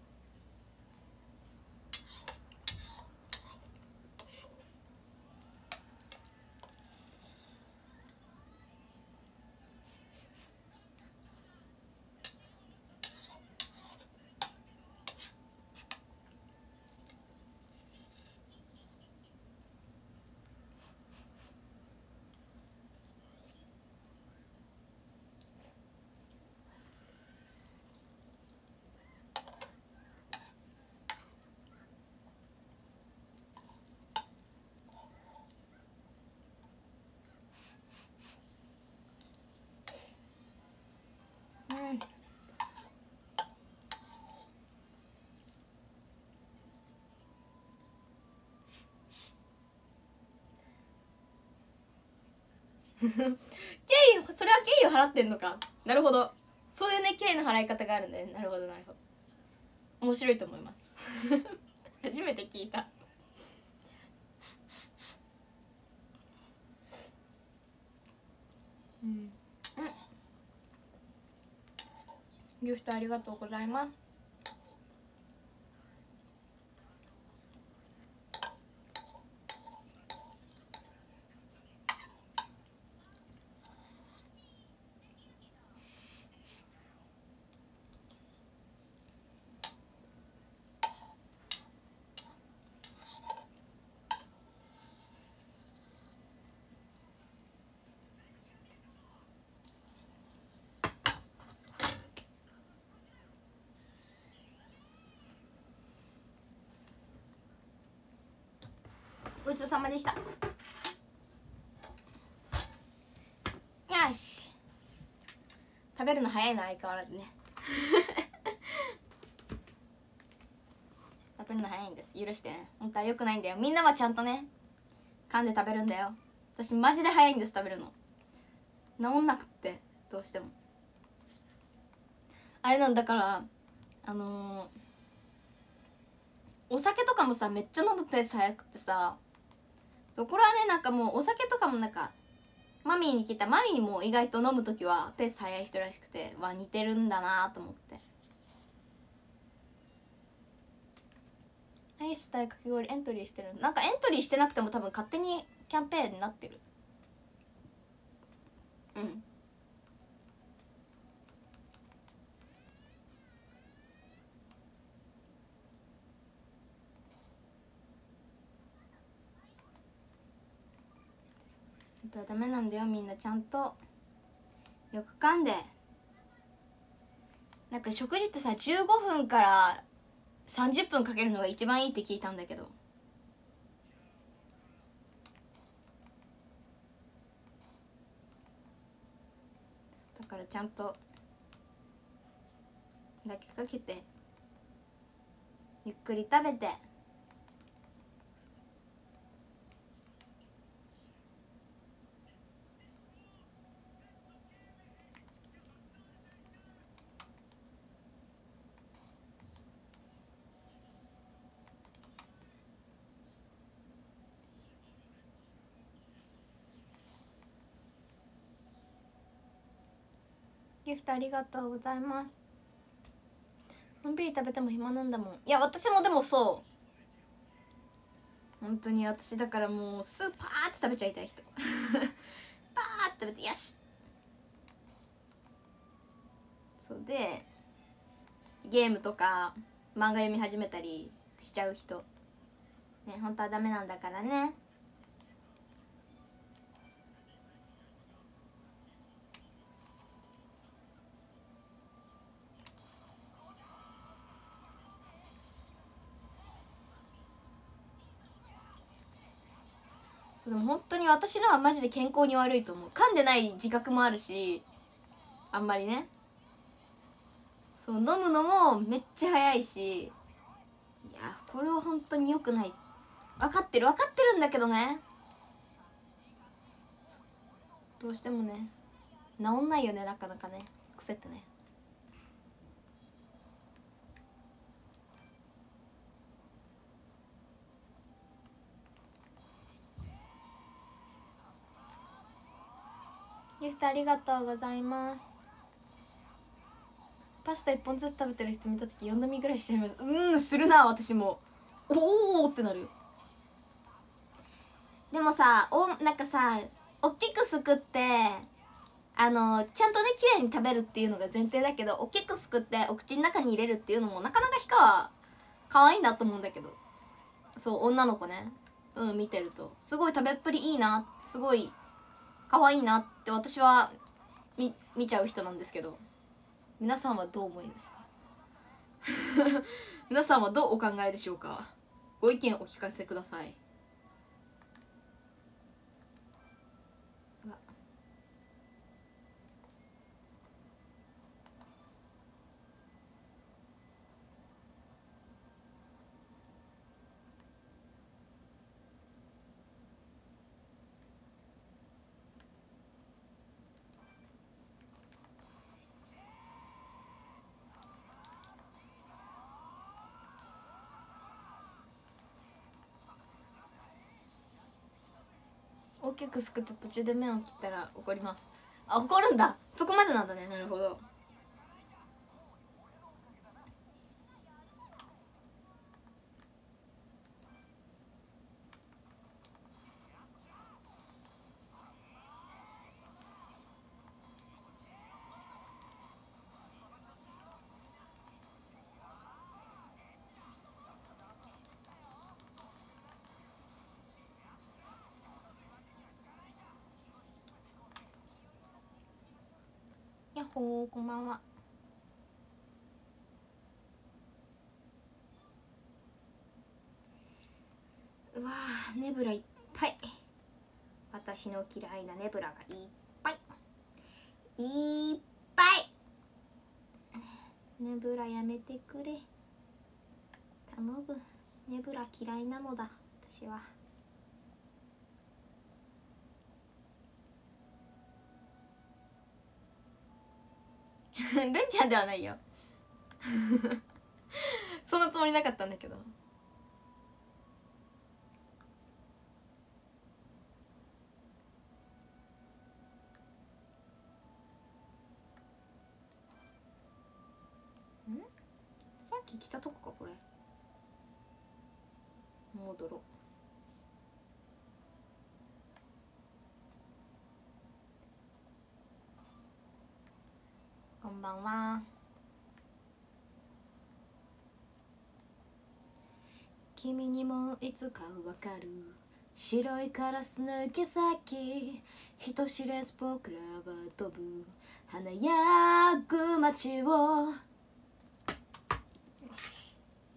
経緯、それは経緯を払ってんのか。なるほど、そういうね経緯の払い方があるんだよね。なるほどなるほど、面白いと思います初めて聞いた。うん、うん、ギフトありがとうございます。ごちそうさまでした。よし、食べるの早いな相変わらずね食べるの早いんです、許してね。本当は良くないんだよ。みんなはちゃんとね噛んで食べるんだよ。私マジで早いんです、食べるの治んなくって。どうしてもあれなんだから、あのー、お酒とかもさめっちゃ飲むペース早くってさ、そうこれはねなんかもうお酒とかもなんかマミーに聞いた、マミーも意外と飲む時はペース早い人らしくて、わ似てるんだなと思って。アイス対かき氷エントリーしてる。なんかエントリーしてなくても多分勝手にキャンペーンになってる。うん、ダメなんだよ、みんなちゃんとよく噛んで。なんか食事ってさじゅうごふんからさんじゅっぷんかけるのが一番いいって聞いたんだけど、だからちゃんとだけかけてゆっくり食べて。ギフトありがとうございます。のんびり食べても暇なんだもん。いや私もでもそう本当に私だからもうスーパーって食べちゃいたい人パーって食べてよしそうでゲームとか漫画読み始めたりしちゃう人ね、本当はダメなんだからね。そうでも本当に私のはマジで健康に悪いと思う。噛んでない自覚もあるし、あんまりね、そう飲むのもめっちゃ早いし、いやこれは本当に良くない。分かってる分かってるんだけどね、どうしてもね治んないよね、なかなかね癖ってね。 ギフトありがとうございます。パスタいっぽんずつ食べてる人見た時よん飲みぐらいしちゃいます。うんするな私も。おおってなる。でもさおなんかさ大きくすくってあのちゃんとね綺麗に食べるっていうのが前提だけど、大きくすくってお口の中に入れるっていうのもなかなかひかは可愛いなと思うんだけど、そう女の子ね、うん見てるとすごい食べっぷりいいな、すごい可愛いなって私は見見ちゃう人なんですけど、皆さんはどう思いますか皆さんはどうお考えでしょうか。ご意見お聞かせください。大きくすくって途中で麺を切ったら怒ります。あ怒るんだ、そこまでなんだね。なるほど。やっほーこんばんは。うわーネブラいっぱい。私の嫌いなネブラがいっぱいいっぱい。ネブラやめてくれ頼む。ネブラ嫌いなのだ私は。ルンちゃんではないよそんなつもりなかったんだけど。んさっき来たとこかこれ。戻ろう。こんばんは。君にもいつかわかる白いカラスの行き先、人知れず僕らは飛ぶ華やぐ街を。よし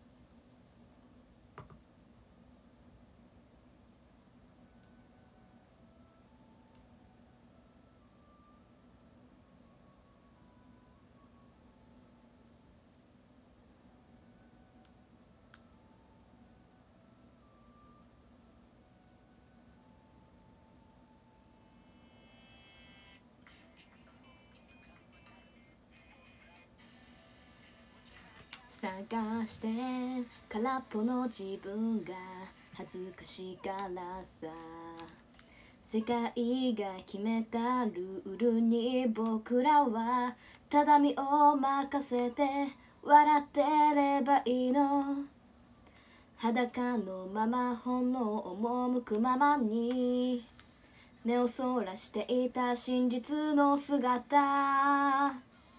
探して空っぽの自分が恥ずかしがらさ、世界が決めたルールに僕らはただ身を任せて笑ってればいいの。裸のまま本能赴くままに目をそらしていた真実の姿、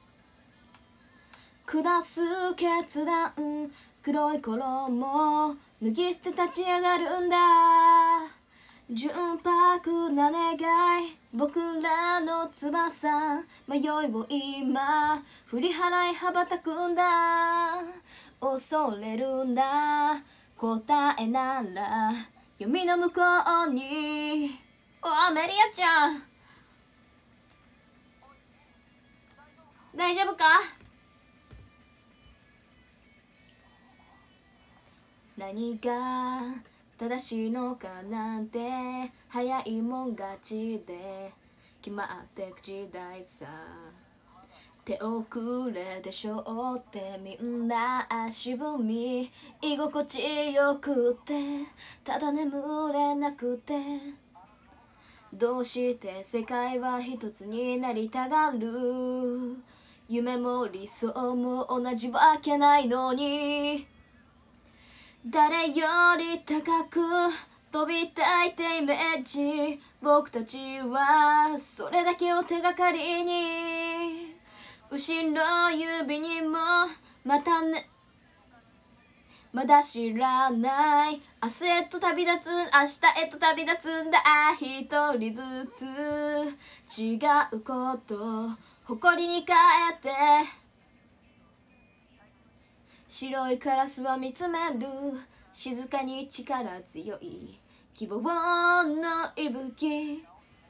下す決断、黒い衣脱ぎ捨て立ち上がるんだ。純白な願い僕らの翼、迷いを今振り払い羽ばたくんだ。恐れるんだ答えなら弓の向こうに。おメリアちゃん大丈夫か。何が正しいのかなんて早いもん勝ちで決まってく時代さ。手遅れでしょうってみんな足踏み居心地よくってただ眠れなくてどうして世界は一つになりたがる。夢も理想も同じわけないのに、誰より高く飛びたいってイメージ。僕たちはそれだけを手がかりに、後ろ指にもまたね、まだ知らない明日へと旅立つ、明日へと旅立つんだ。一人ずつ違うこと誇りに変えて、白いカラスは見つめる、静かに力強い希望の息吹。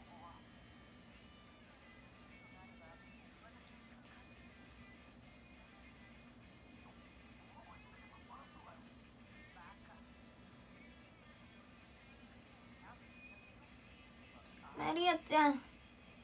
マリアちゃん、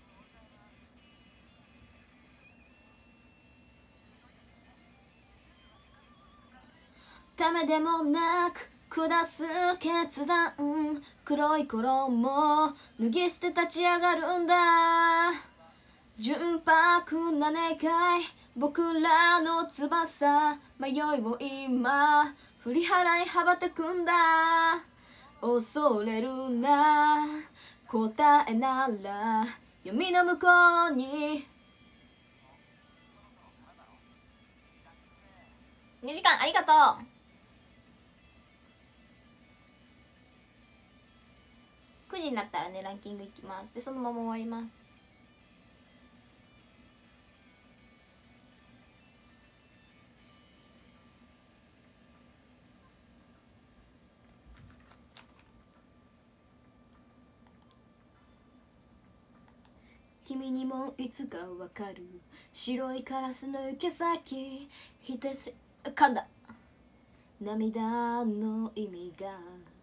ためでもなく下す決断、黒い衣脱ぎ捨て立ち上がるんだ。純白な願い、僕らの翼、迷いを今振り払い羽ばたくんだ。恐れるな、答えなら闇の向こうに。にじかんありがとう。くじになったらねランキングいきます。でそのまま終わります。君にもいつかわかる、白いカラスの行き先、ひてし噛んだ涙の意味が。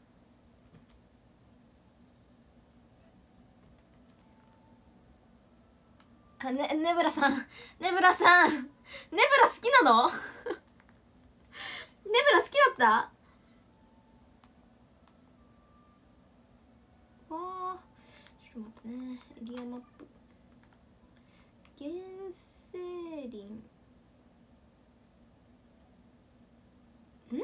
あ、ね、ねぶらさん、ねぶらさん、ねぶら好きなのねぶら好きだった。わあ、ちょっと待ってね、エリアマップ、原生林ん、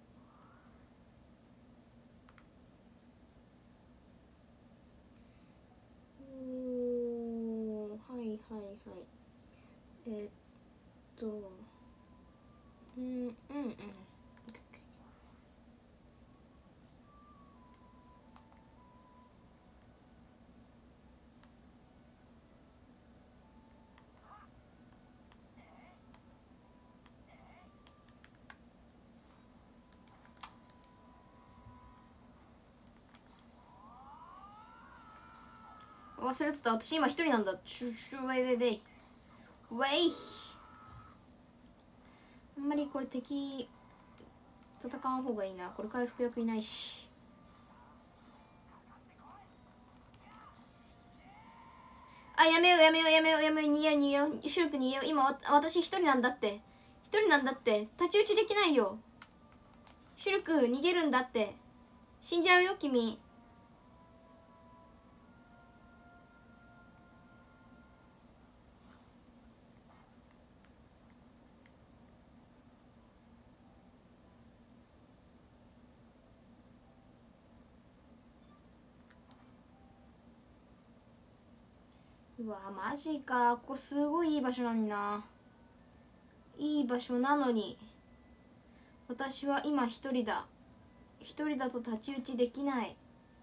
おー、はいはいはい、えー、っとうんうんうん、忘れてた、私今一人なんだ。シュシュウェイウェイウェイウェイ。あんまりこれ敵戦わん方がいいな。これ回復役いないし。あ、やめようやめようやめようやめよう、逃げよう逃げよう、シュルク逃げよう。今わ私一人なんだって、一人なんだって、太刀打ちできないよ。シュルク逃げるんだって、死んじゃうよ君。うわマジか、ここすごいいい場所なんだ。いい場所なのに私は今一人だ。一人だと太刀打ちできない。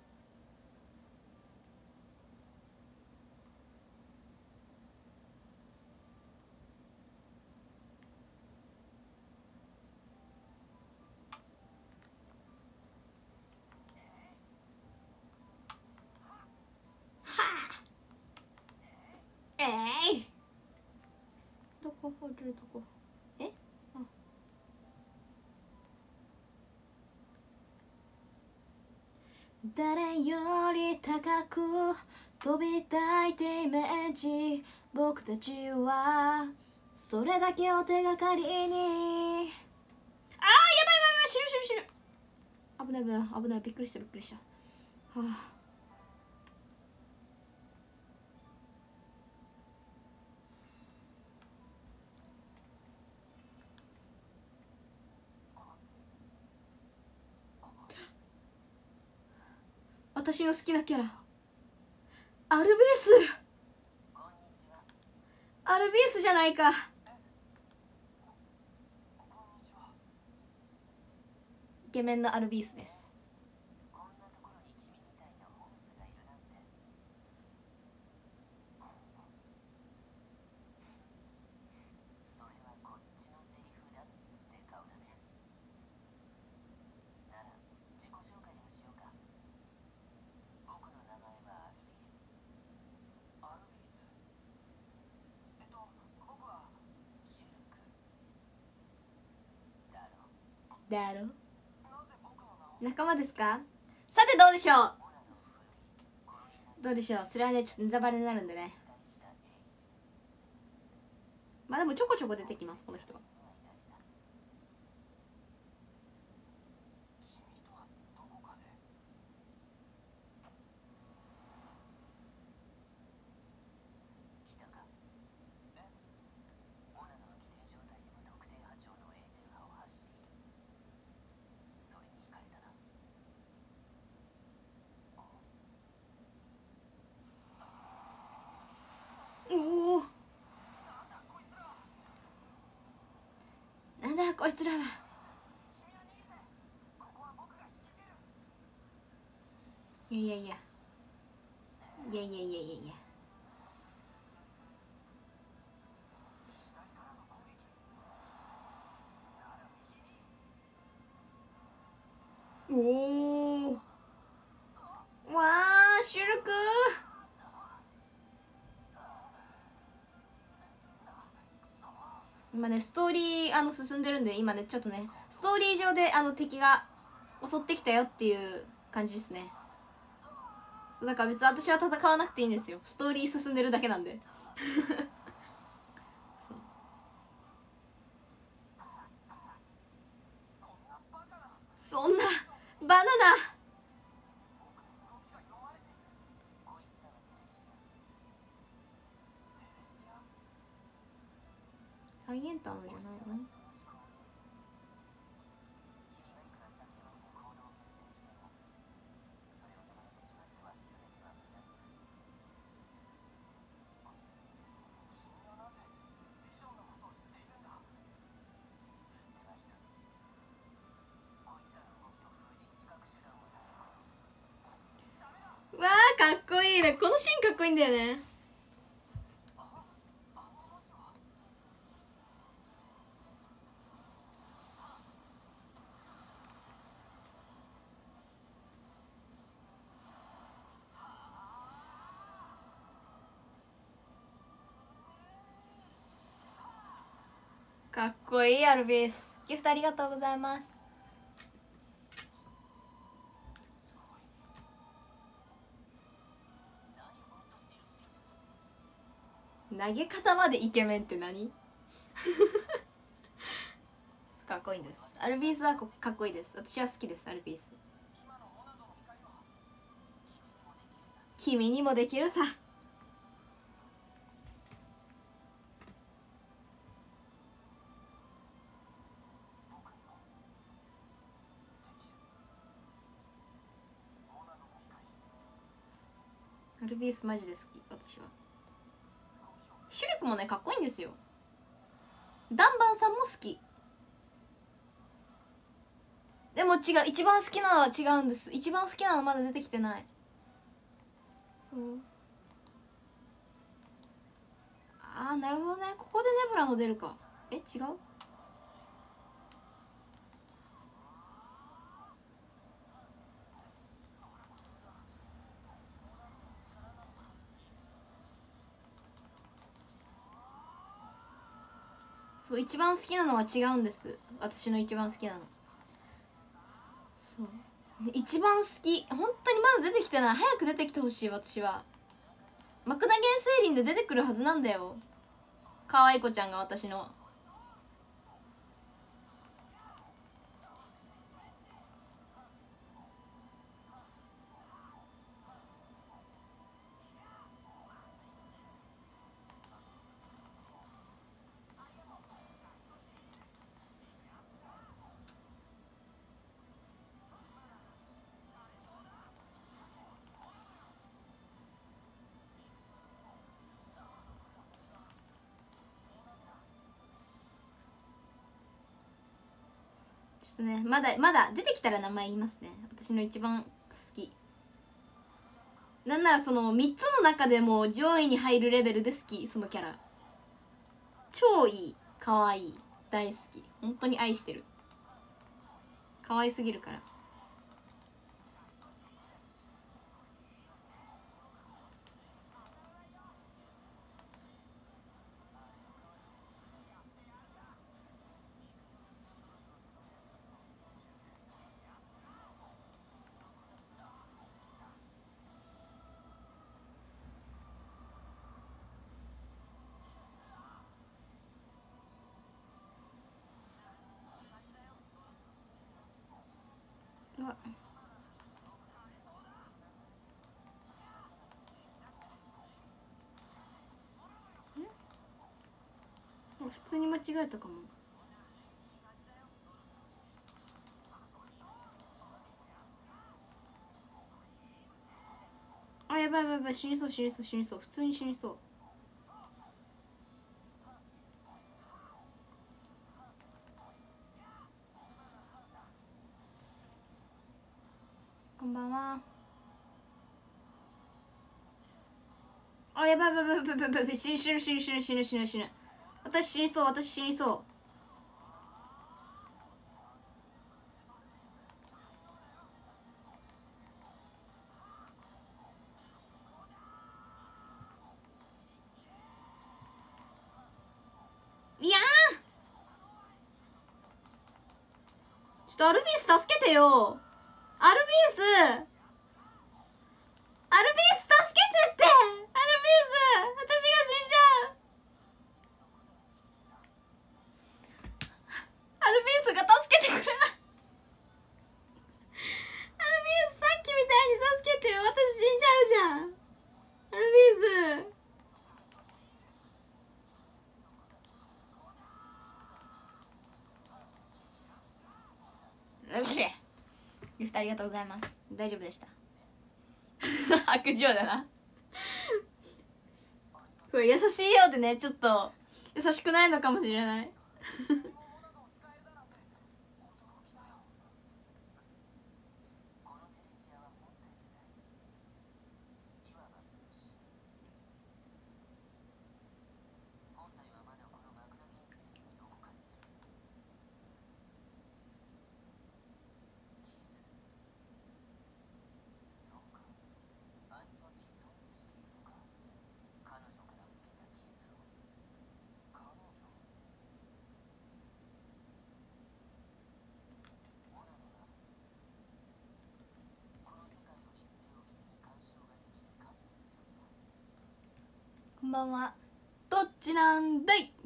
えい、どこ掘る、どこ、え、あ、誰より高く飛びたいってイメージ。僕たちはそれだけを手がかりに。あー、やばいやばいやばい、死ぬ死ぬ死ぬ、危ない危ない危ない、びっくりしたびっくりした。はあ、 私の好きなキャラアルビース。アルビースじゃないか。イケメンのアルビースです。だろ。仲間ですか。さてどうでしょう。どうでしょう。それはねちょっとネタバレになるんでね。まあでもちょこちょこ出てきますこの人は。おお、なんだこいつらは。いやいやいやいやいやいやいやいや。おお、わあシュルク。今ねストーリーあの進んでるんで、今ねちょっとねストーリー上であの敵が襲ってきたよっていう感じですね。そうだから別に私は戦わなくていいんですよ。ストーリー進んでるだけなんでそんなバナナ。ハイエンターのじゃないの。わあかっこいいね。このシーンかっこいいんだよね。かっこいいアルビース。ギフトありがとうございます。投げ方までイケメンって何かっこいいんです。アルビースはかっこいいです。私は好きです。アルビース。君にもできるさ。アルビースマジで好き私は。シュルクもねかっこいいんですよ。ダンバンさんも好き。でも違う、一番好きなのは違うんです。一番好きなのまだ出てきてない。そう、ああなるほどね。ここでネブラの出るか。え違う。そう、一番好きなのは違うんです。私の一番好きなの。そうで一番好き。本当にまだ出てきてない。早く出てきてほしい。私はマクナゲンセイリンで出てくるはずなんだよ。可愛い子ちゃんが私の。 ちょっとね、まだまだ出てきたら名前言いますね。私の一番好き、なんならそのみっつの中でも上位に入るレベルで好き。そのキャラ超いい、かわいい、大好き、本当に愛してる。可愛すぎるから。うわ普通に間違えたかも。あ、やばいやばいやばい、死にそう死にそう死にそう、普通に死にそう。こんばんは。あ、やばいやばいやばいやばいやばいやばい、死ぬ死ぬ死ぬ死ぬ死ぬ死ぬ死ぬ、私死にそう、私死にそう。いやー、ちょっとアルビース助けてよ。アルビース、アルビース助けてって、アルビース、私が死んじゃう。アルビースが助けてくれない。アルビースさっきみたいに助けてよ、私死んじゃうじゃん。アルビース、よし、ギフトありがとうございます。大丈夫でした。悪女だな。これ優しいようでね、ちょっと優しくないのかもしれない。こんばんは。どっちなんだい。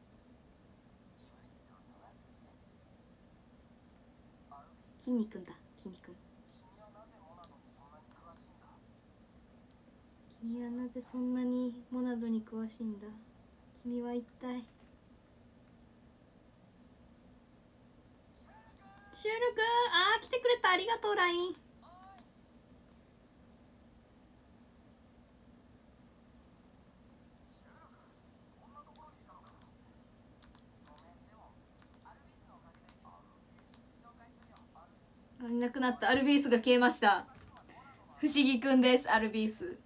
筋肉だ、筋肉。君はなぜそんなにモナドに詳しいんだ。君は一体。シュルくん、あー来てくれた、ありがとう。 ラインいなくなった。アルビースが消えました。不思議くんです、アルビース。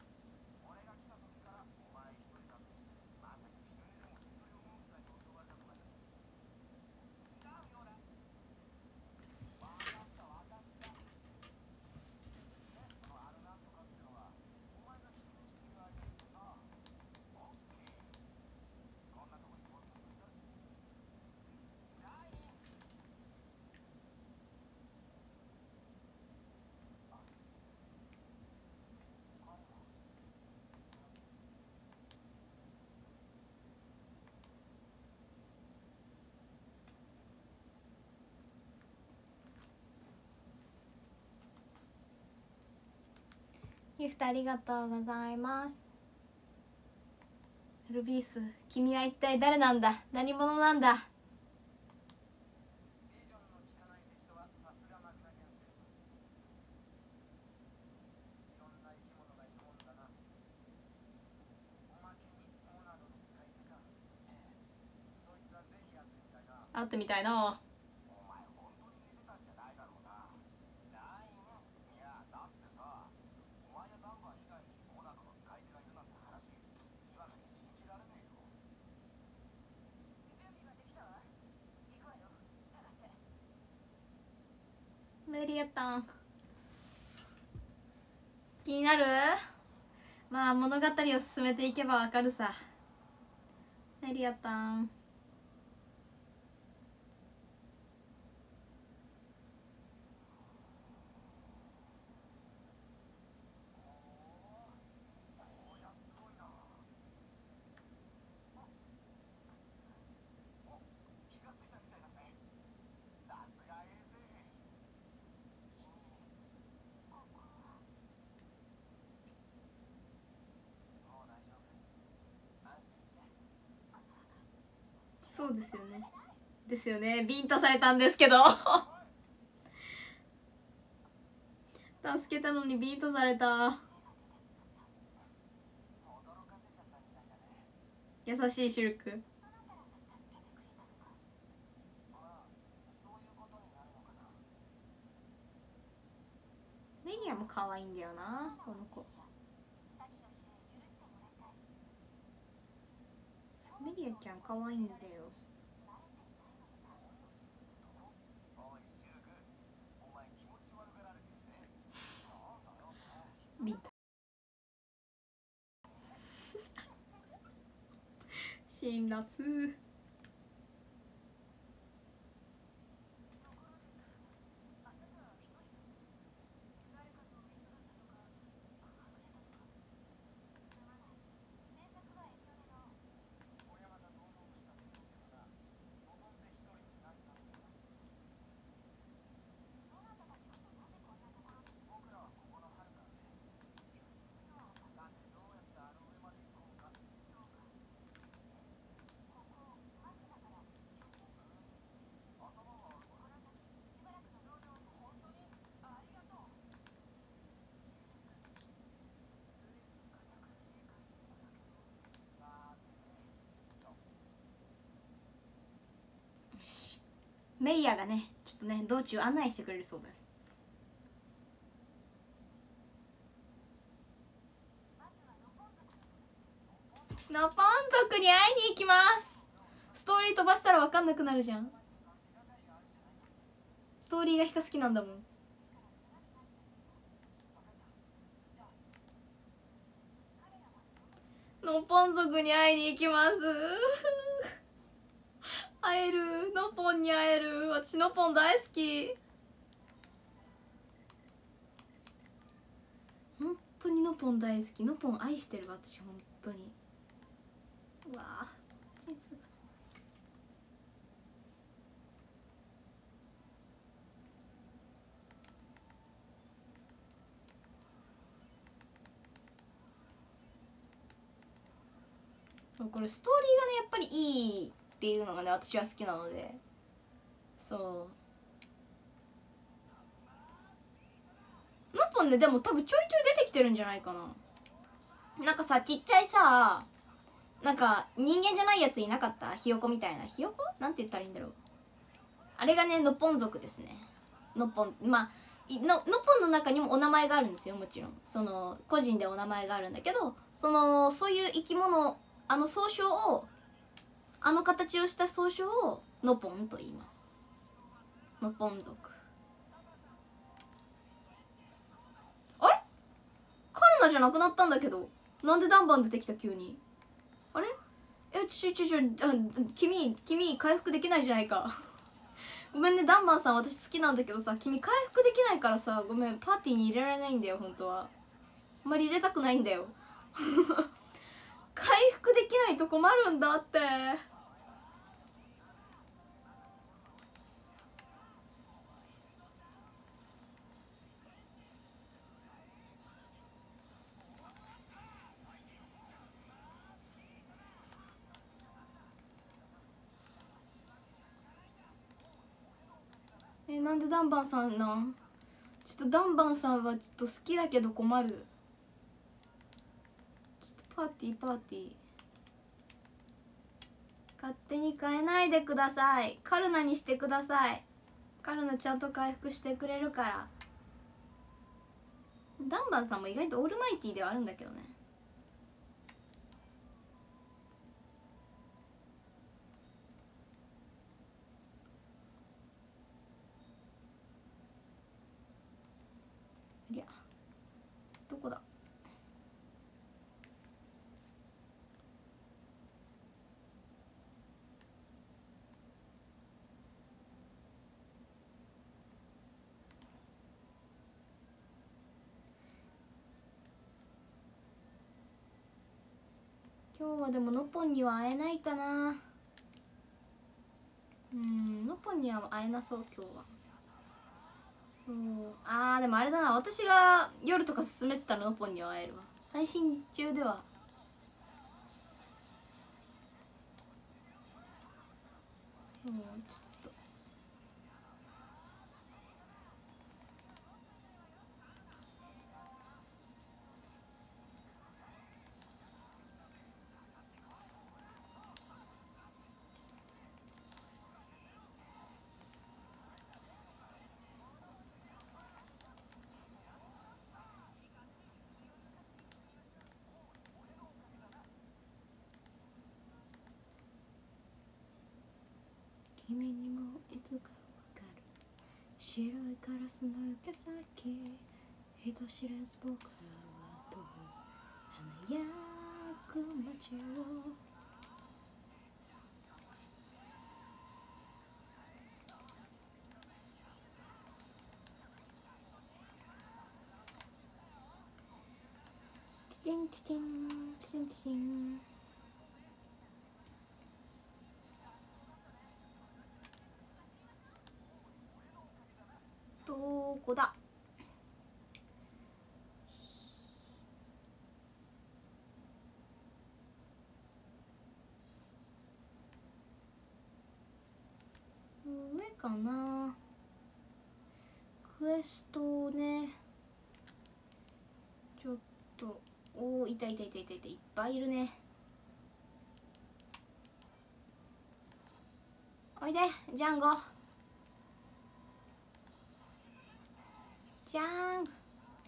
ギフトありがとうございます。アルビース、君は一体誰なんだ、何者なんだ。会ってみたいな。 メリアタン気になる？まあ物語を進めていけばわかるさ。メリアタンそうですよねですよね。ビンタされたんですけど助けたのにビンタされた。優しいシルク。メリアも可愛いんだよなこの子。メリアちゃん可愛いんだよ。ビンタ辛辣。メイヤがねちょっとね道中案内してくれるそうです。ノポン族に会いに行きます。ストーリー飛ばしたら分かんなくなるじゃん。ストーリーがヒカ好きなんだもん。ノポン族に会いに行きます会える。ノポンに会える。私ノポン大好き。本当にノポン大好き。ノポン愛してる私本当に。うわあこっちにするかな。そうこれストーリーがねやっぱりいいっていうのがね私は好きなので。そうノポンねでも多分ちょいちょい出てきてるんじゃないかな。なんかさちっちゃいさなんか人間じゃないやついなかった？ひよこみたいな。ひよこなんて言ったらいいんだろう。あれがねノポン族ですね。ノポンまあのノポンの中にもお名前があるんですよ。もちろんその個人でお名前があるんだけどそのそういう生き物あの総称をあの形をした総称をノポンと言います。ノポン族。あれカルナじゃなくなったんだけどなんでダンバン出てきた急に。あれえちょちょちょあ君君回復できないじゃないかごめんねダンバンさん私好きなんだけどさ君回復できないからさごめんパーティーに入れられないんだよ本当は。あんまり入れたくないんだよ回復できないと困るんだって。えなんでダンバンさんなんちょっとダンバンさんはちょっと好きだけど困る。ちょっとパーティーパーティー勝手に変えないでください。カルナにしてください。カルナちゃんと回復してくれるから。ダンバンさんも意外とオールマイティーではあるんだけどね。 りゃどこだ。今日はでもノポンには会えないかな。うん、ノポンには会えなそう今日は。そう、あーでもあれだな、私が夜とか進めてたらノポンには会えるわ。配信中ではそう、ちょっと君にもいつかわかる白いカラスの行け先、人知れず僕らは飛ぶ華やく街を。ティティンティティンティティンティティン。どこだ。上かな。クエストをねちょっと、おお、いたいたいたいたいた、いっぱいいるね。おいでジャンゴ、ジャンゴ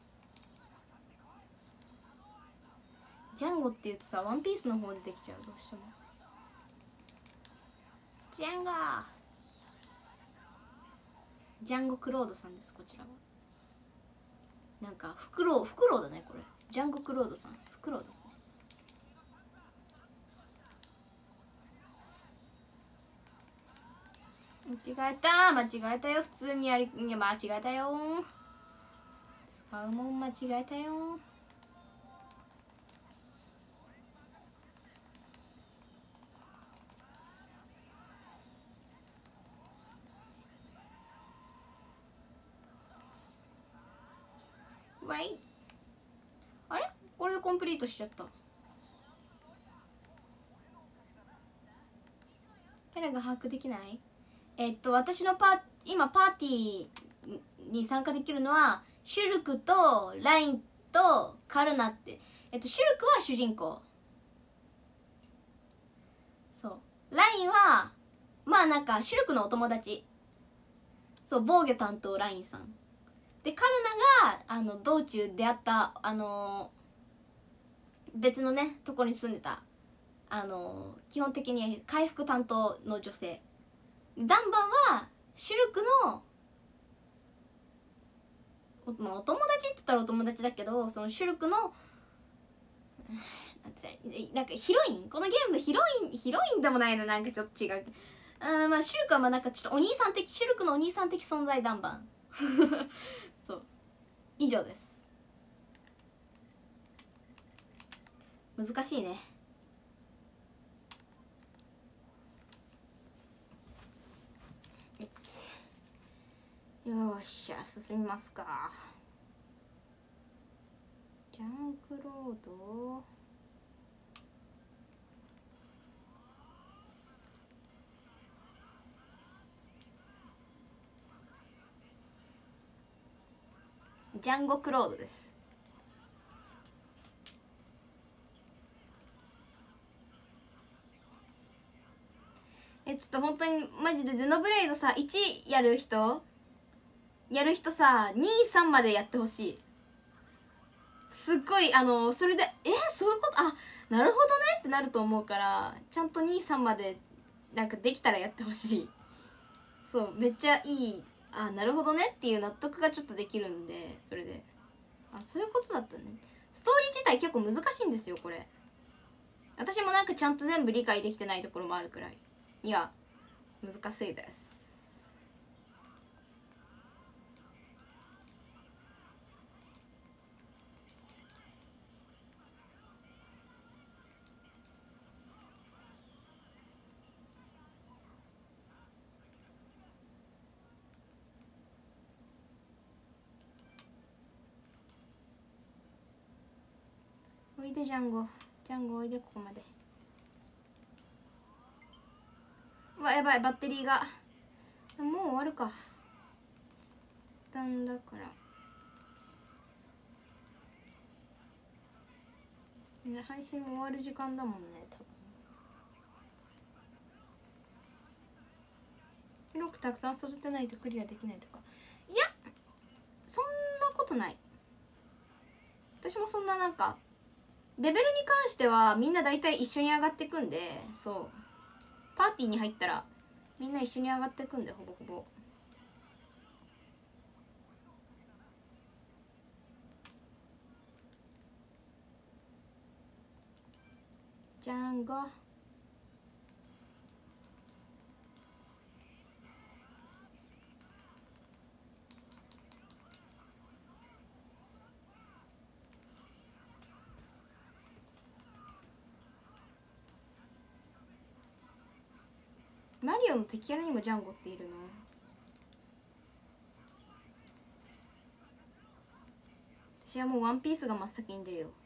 ジャンゴって言うとさ、ワンピースの方出てきちゃう、どうしても。ジャンゴジャンゴクロードさんです、こちらは。なんかフクロウ、フクロウだねこれ。ジャンゴクロードさん、フクロウですね。間違えた、間違えたよ、普通にやり、いや間違えたよ、使うもん間違えたよ。わい、あれこれでコンプリートしちゃった。キャラが把握できない。えっと私のパー今パーティーに参加できるのはシュルクとラインとカルナって、えっとシュルクは主人公、そうラインはまあなんかシュルクのお友達、そう防御担当ラインさんで、カルナがあの道中出会ったあのー、別のねとこに住んでたあのー、基本的に回復担当の女性。ダンバンはシュルクのお、まあ、お友達って言ったらお友達だけど、そのシュルクのなんかヒロイン、このゲームのヒロインヒロインでもないな、なんかちょっと違う。あ、まあシュルクはまあなんかちょっとお兄さん的、シュルクのお兄さん的存在、ダンバンそう以上です。難しいね。よっしゃ進みますか。ジャンクロード、ジャンゴクロードです。えちょっと本当にマジでゼノブレイドさいちやる人やる人さにさんまでやってほしい。すっごいあのそれでえそういうこと、あなるほどねってなると思うから、ちゃんとにさんまでなんかできたらやってほしい。そうめっちゃいい、あなるほどねっていう納得がちょっとできるんで、それであ、そういうことだったね。ストーリー自体結構難しいんですよこれ。私もなんかちゃんと全部理解できてないところもあるくらいいや難しいです。おいでジャンゴ、ジャンゴおいで、ここまで。うわやばい、バッテリーがもう終わるか。だんだからね、配信も終わる時間だもんね多分。広くたくさん育てないとクリアできないとか、いやそんなことない。私もそんななんかレベルに関してはみんな大体一緒に上がってくんで、そうパーティーに入ったらみんな一緒に上がってくんで、ほぼほぼ。ジャンゴマリオの敵キャラにもジャンゴっているの。私はもうワンピースが真っ先に出るよ。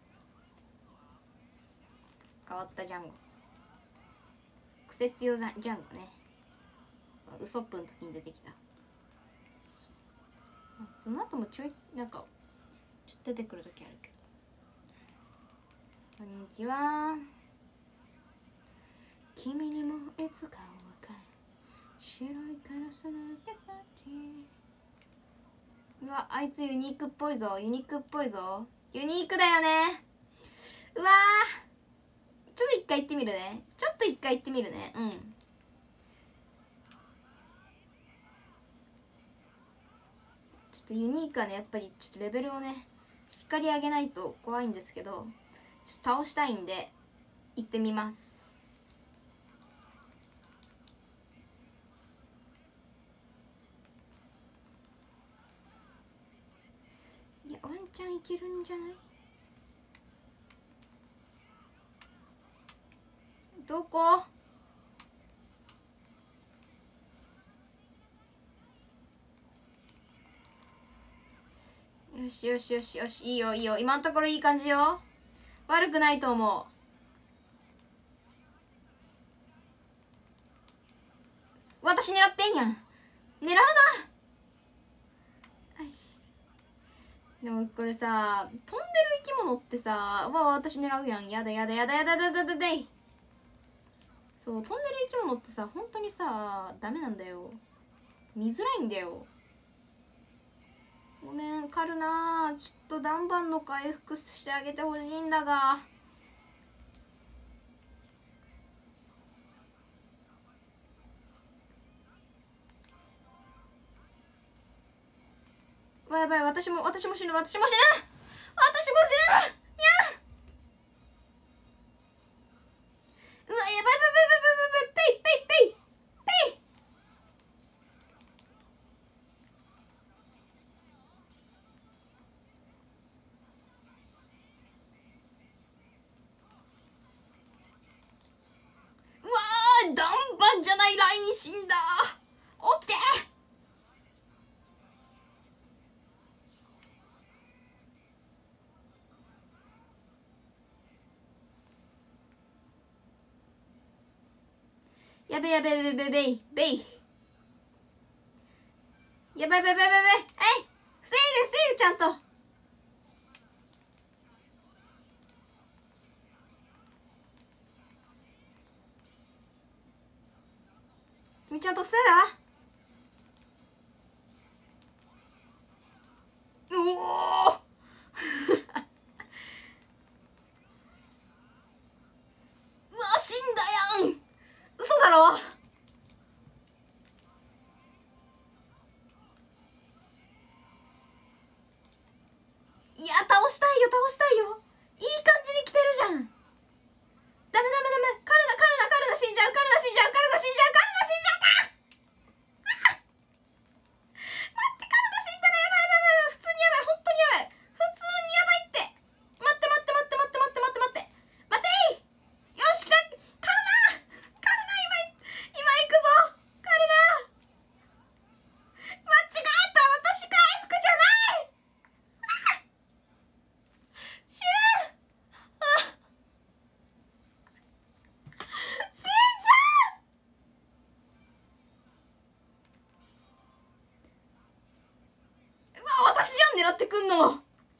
変わったジャンゴ、クセ強ジャンゴね。ウソップの時に出てきた。その後もちょいなんかちょっと出てくる時あるけど。こんにちは。君にもいつかわかる白いカラスの手先。うわ、あいつユニークっぽいぞ、ユニークっぽいぞ。ユニークだよね。うわー、ちょっと一回行ってみるね。ちょっと一回行ってみるね。うん。ちょっとユニークはね、やっぱりちょっとレベルをねしっかり上げないと怖いんですけど、ちょっと倒したいんで行ってみます。いやワンチャンいけるんじゃない？どこ？よしよしよしよし、いいよいいよ、今のところいい感じよ。悪くないと思う。私狙ってんやん、狙うな。よし。でもこれさ、飛んでる生き物ってさ、わ私狙うやん。やだやだやだやだやだやだやだ。そう、飛んでる生き物ってさ本当にさダメなんだよ、見づらいんだよ。ごめんカルナ、ちょっと断板の回復してあげてほしいんだが。わやばい、私も私も死ぬ、私も死ぬ、私も死ぬ。いやうわやばいやばいやばいやばいやばい、ペイペイペイペイ。うわー、断板じゃない、ライン死んだ。起きて。やべやべやべやべべいべい。やばいやばいやばいやばい。えい、防いで防いでちゃんと。君ちゃんと防いだ。うおーうわ死んだやん、嘘だろ。やしたいよ倒したいよ。いい感じに来てるじゃん。ダメダメダメ。カルダカルダカルダ死んじゃうカルダ死んじゃうカルダ死んじゃうカルダ死んじゃった。待ってカルダ死んだらやばいやばいやばい。普通にやばい本当にやばい。普通にやばいって。待って待って待って待って待って待って待って待ってい。よし来たカルダカルダ今今行くぞカルダ。間違えた私回復じゃない。死ぬ。あ死んじゃう。うわ私じゃん狙ってくんの。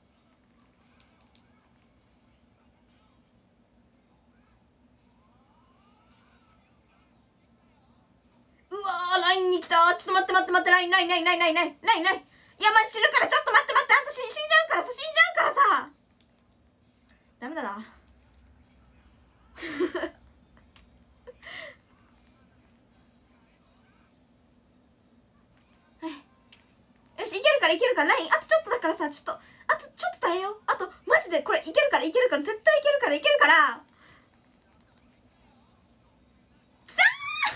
うわーラインに来た。ちょっと待って待って待ってラインラインラインラインラインラインラインライン。いやマジ死ぬからちょっと待って待ってあんた死んじゃうからさ死んじゃうからさ。ダメだな。よしいけるからいけるからラインあとちょっとだからさちょっとあとちょっと耐えよう。あとマジでこれいけるからいけるから絶対いけるからいけるから。きた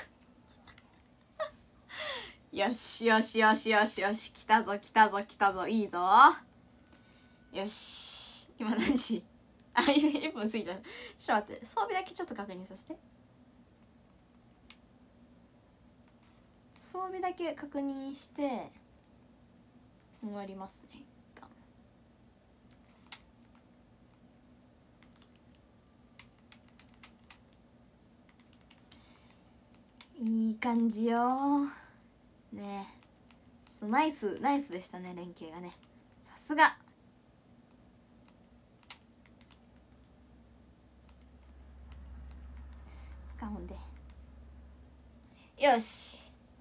ーよしよしよしよしよし来たぞ来たぞ来たぞいいぞ。よし今何時あいっぷん過ぎちゃう。ちょっと待って装備だけちょっと確認させて。装備だけ確認して終わりますね。一旦いい感じよね。そうナイスナイスでしたね連携がね。さすが。かほんでよし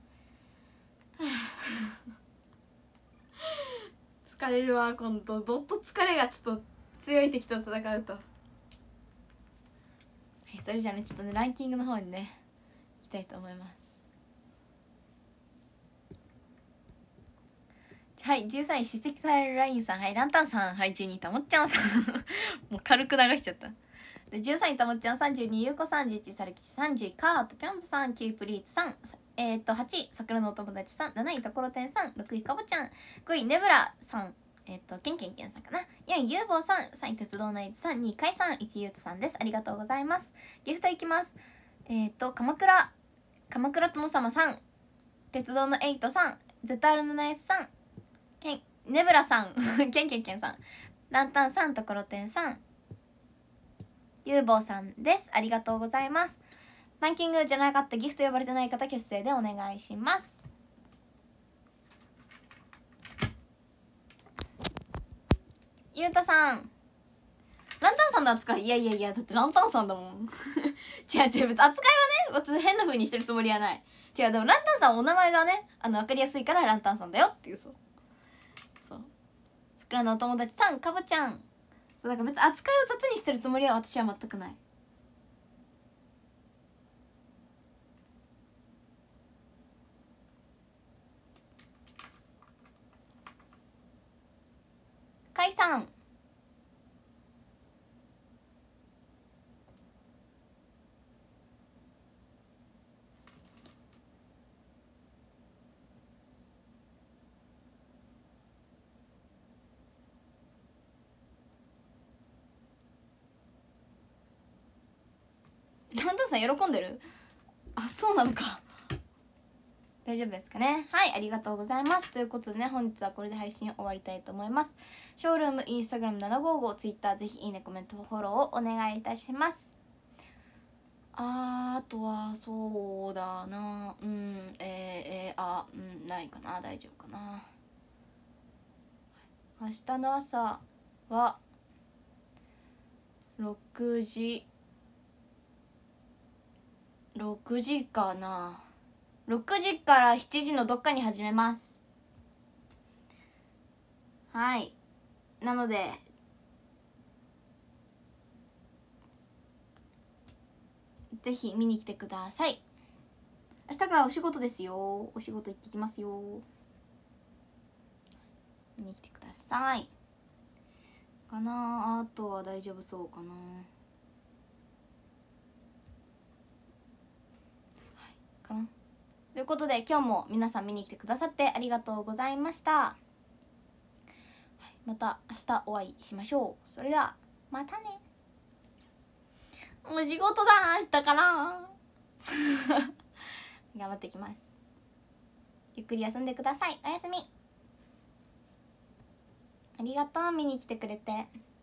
疲れるわ今度。どっと疲れがちょっと強い敵と戦うと。はい、それじゃあねちょっとねランキングの方にねいきたいと思います。はい、じゅうさんい叱責されるラインさん、はい、ランタンさん、はい、じゅうにいたもっちゃんさんもう軽く流しちゃった。でじゅうさんいたもっちゃん、さんじゅうにゆうこさん、じゅういちさるきち、さんじゅういカートぴょんずさん、きゅうプリーツさん、えー、っとはちい桜のお友達さん、なないところてんさん、ろくいかぼちゃん、ごいねぶらさん、えー、っとけんけんけんさんかな、よんいゆうぼうさん、さんい鉄道ナイツさん、にいかいさん、いちゆうとさんです。ありがとうございます。ギフトいきます。えー、っと鎌倉鎌倉殿様さん、鉄道のエイトさん、ゼタールのナイスさん、けんねぶらさんけんけんけんさん、ランタンさん、ところてんさん、ゆうぼうさんです。ありがとうございます。ランキングじゃなかったギフト呼ばれてない方挙手でお願いします。ゆうたさん、ランタンさんの扱い、いやいやいやだってランタンさんだもん違う違う別に扱いはね別に変な風にしてるつもりはない。違うでもランタンさんお名前がねあの分かりやすいからランタンさんだよっていう。そうそう桜のお友達さん、かぼちゃん、そうだから別に扱いを雑にしてるつもりは私は全くない。かいさん、ランタンさん喜んでる？あ、そうなのか大丈夫ですかね。はい、ありがとうございます。ということでね、本日はこれで配信終わりたいと思います。ショールーム、インスタグラムななごーごー、ツイッターぜひいいね、コメント、フォローをお願いいたします。あー、あとはそうだな、うん、えー、えー、あ、うん、ないかな、大丈夫かな。明日の朝はろくじろくじかな、ろくじからしちじのどっかに始めます。はい、なのでぜひ見に来てください。明日からお仕事ですよ。お仕事行ってきますよ。見に来てください。 かな。あとは大丈夫そうかな。はいかな。ということで今日も皆さん見に来てくださってありがとうございました。はい、また明日お会いしましょう。それではまたね。もう仕事だ明日から頑張っていきます。ゆっくり休んでください。おやすみ。ありがとう見に来てくれて。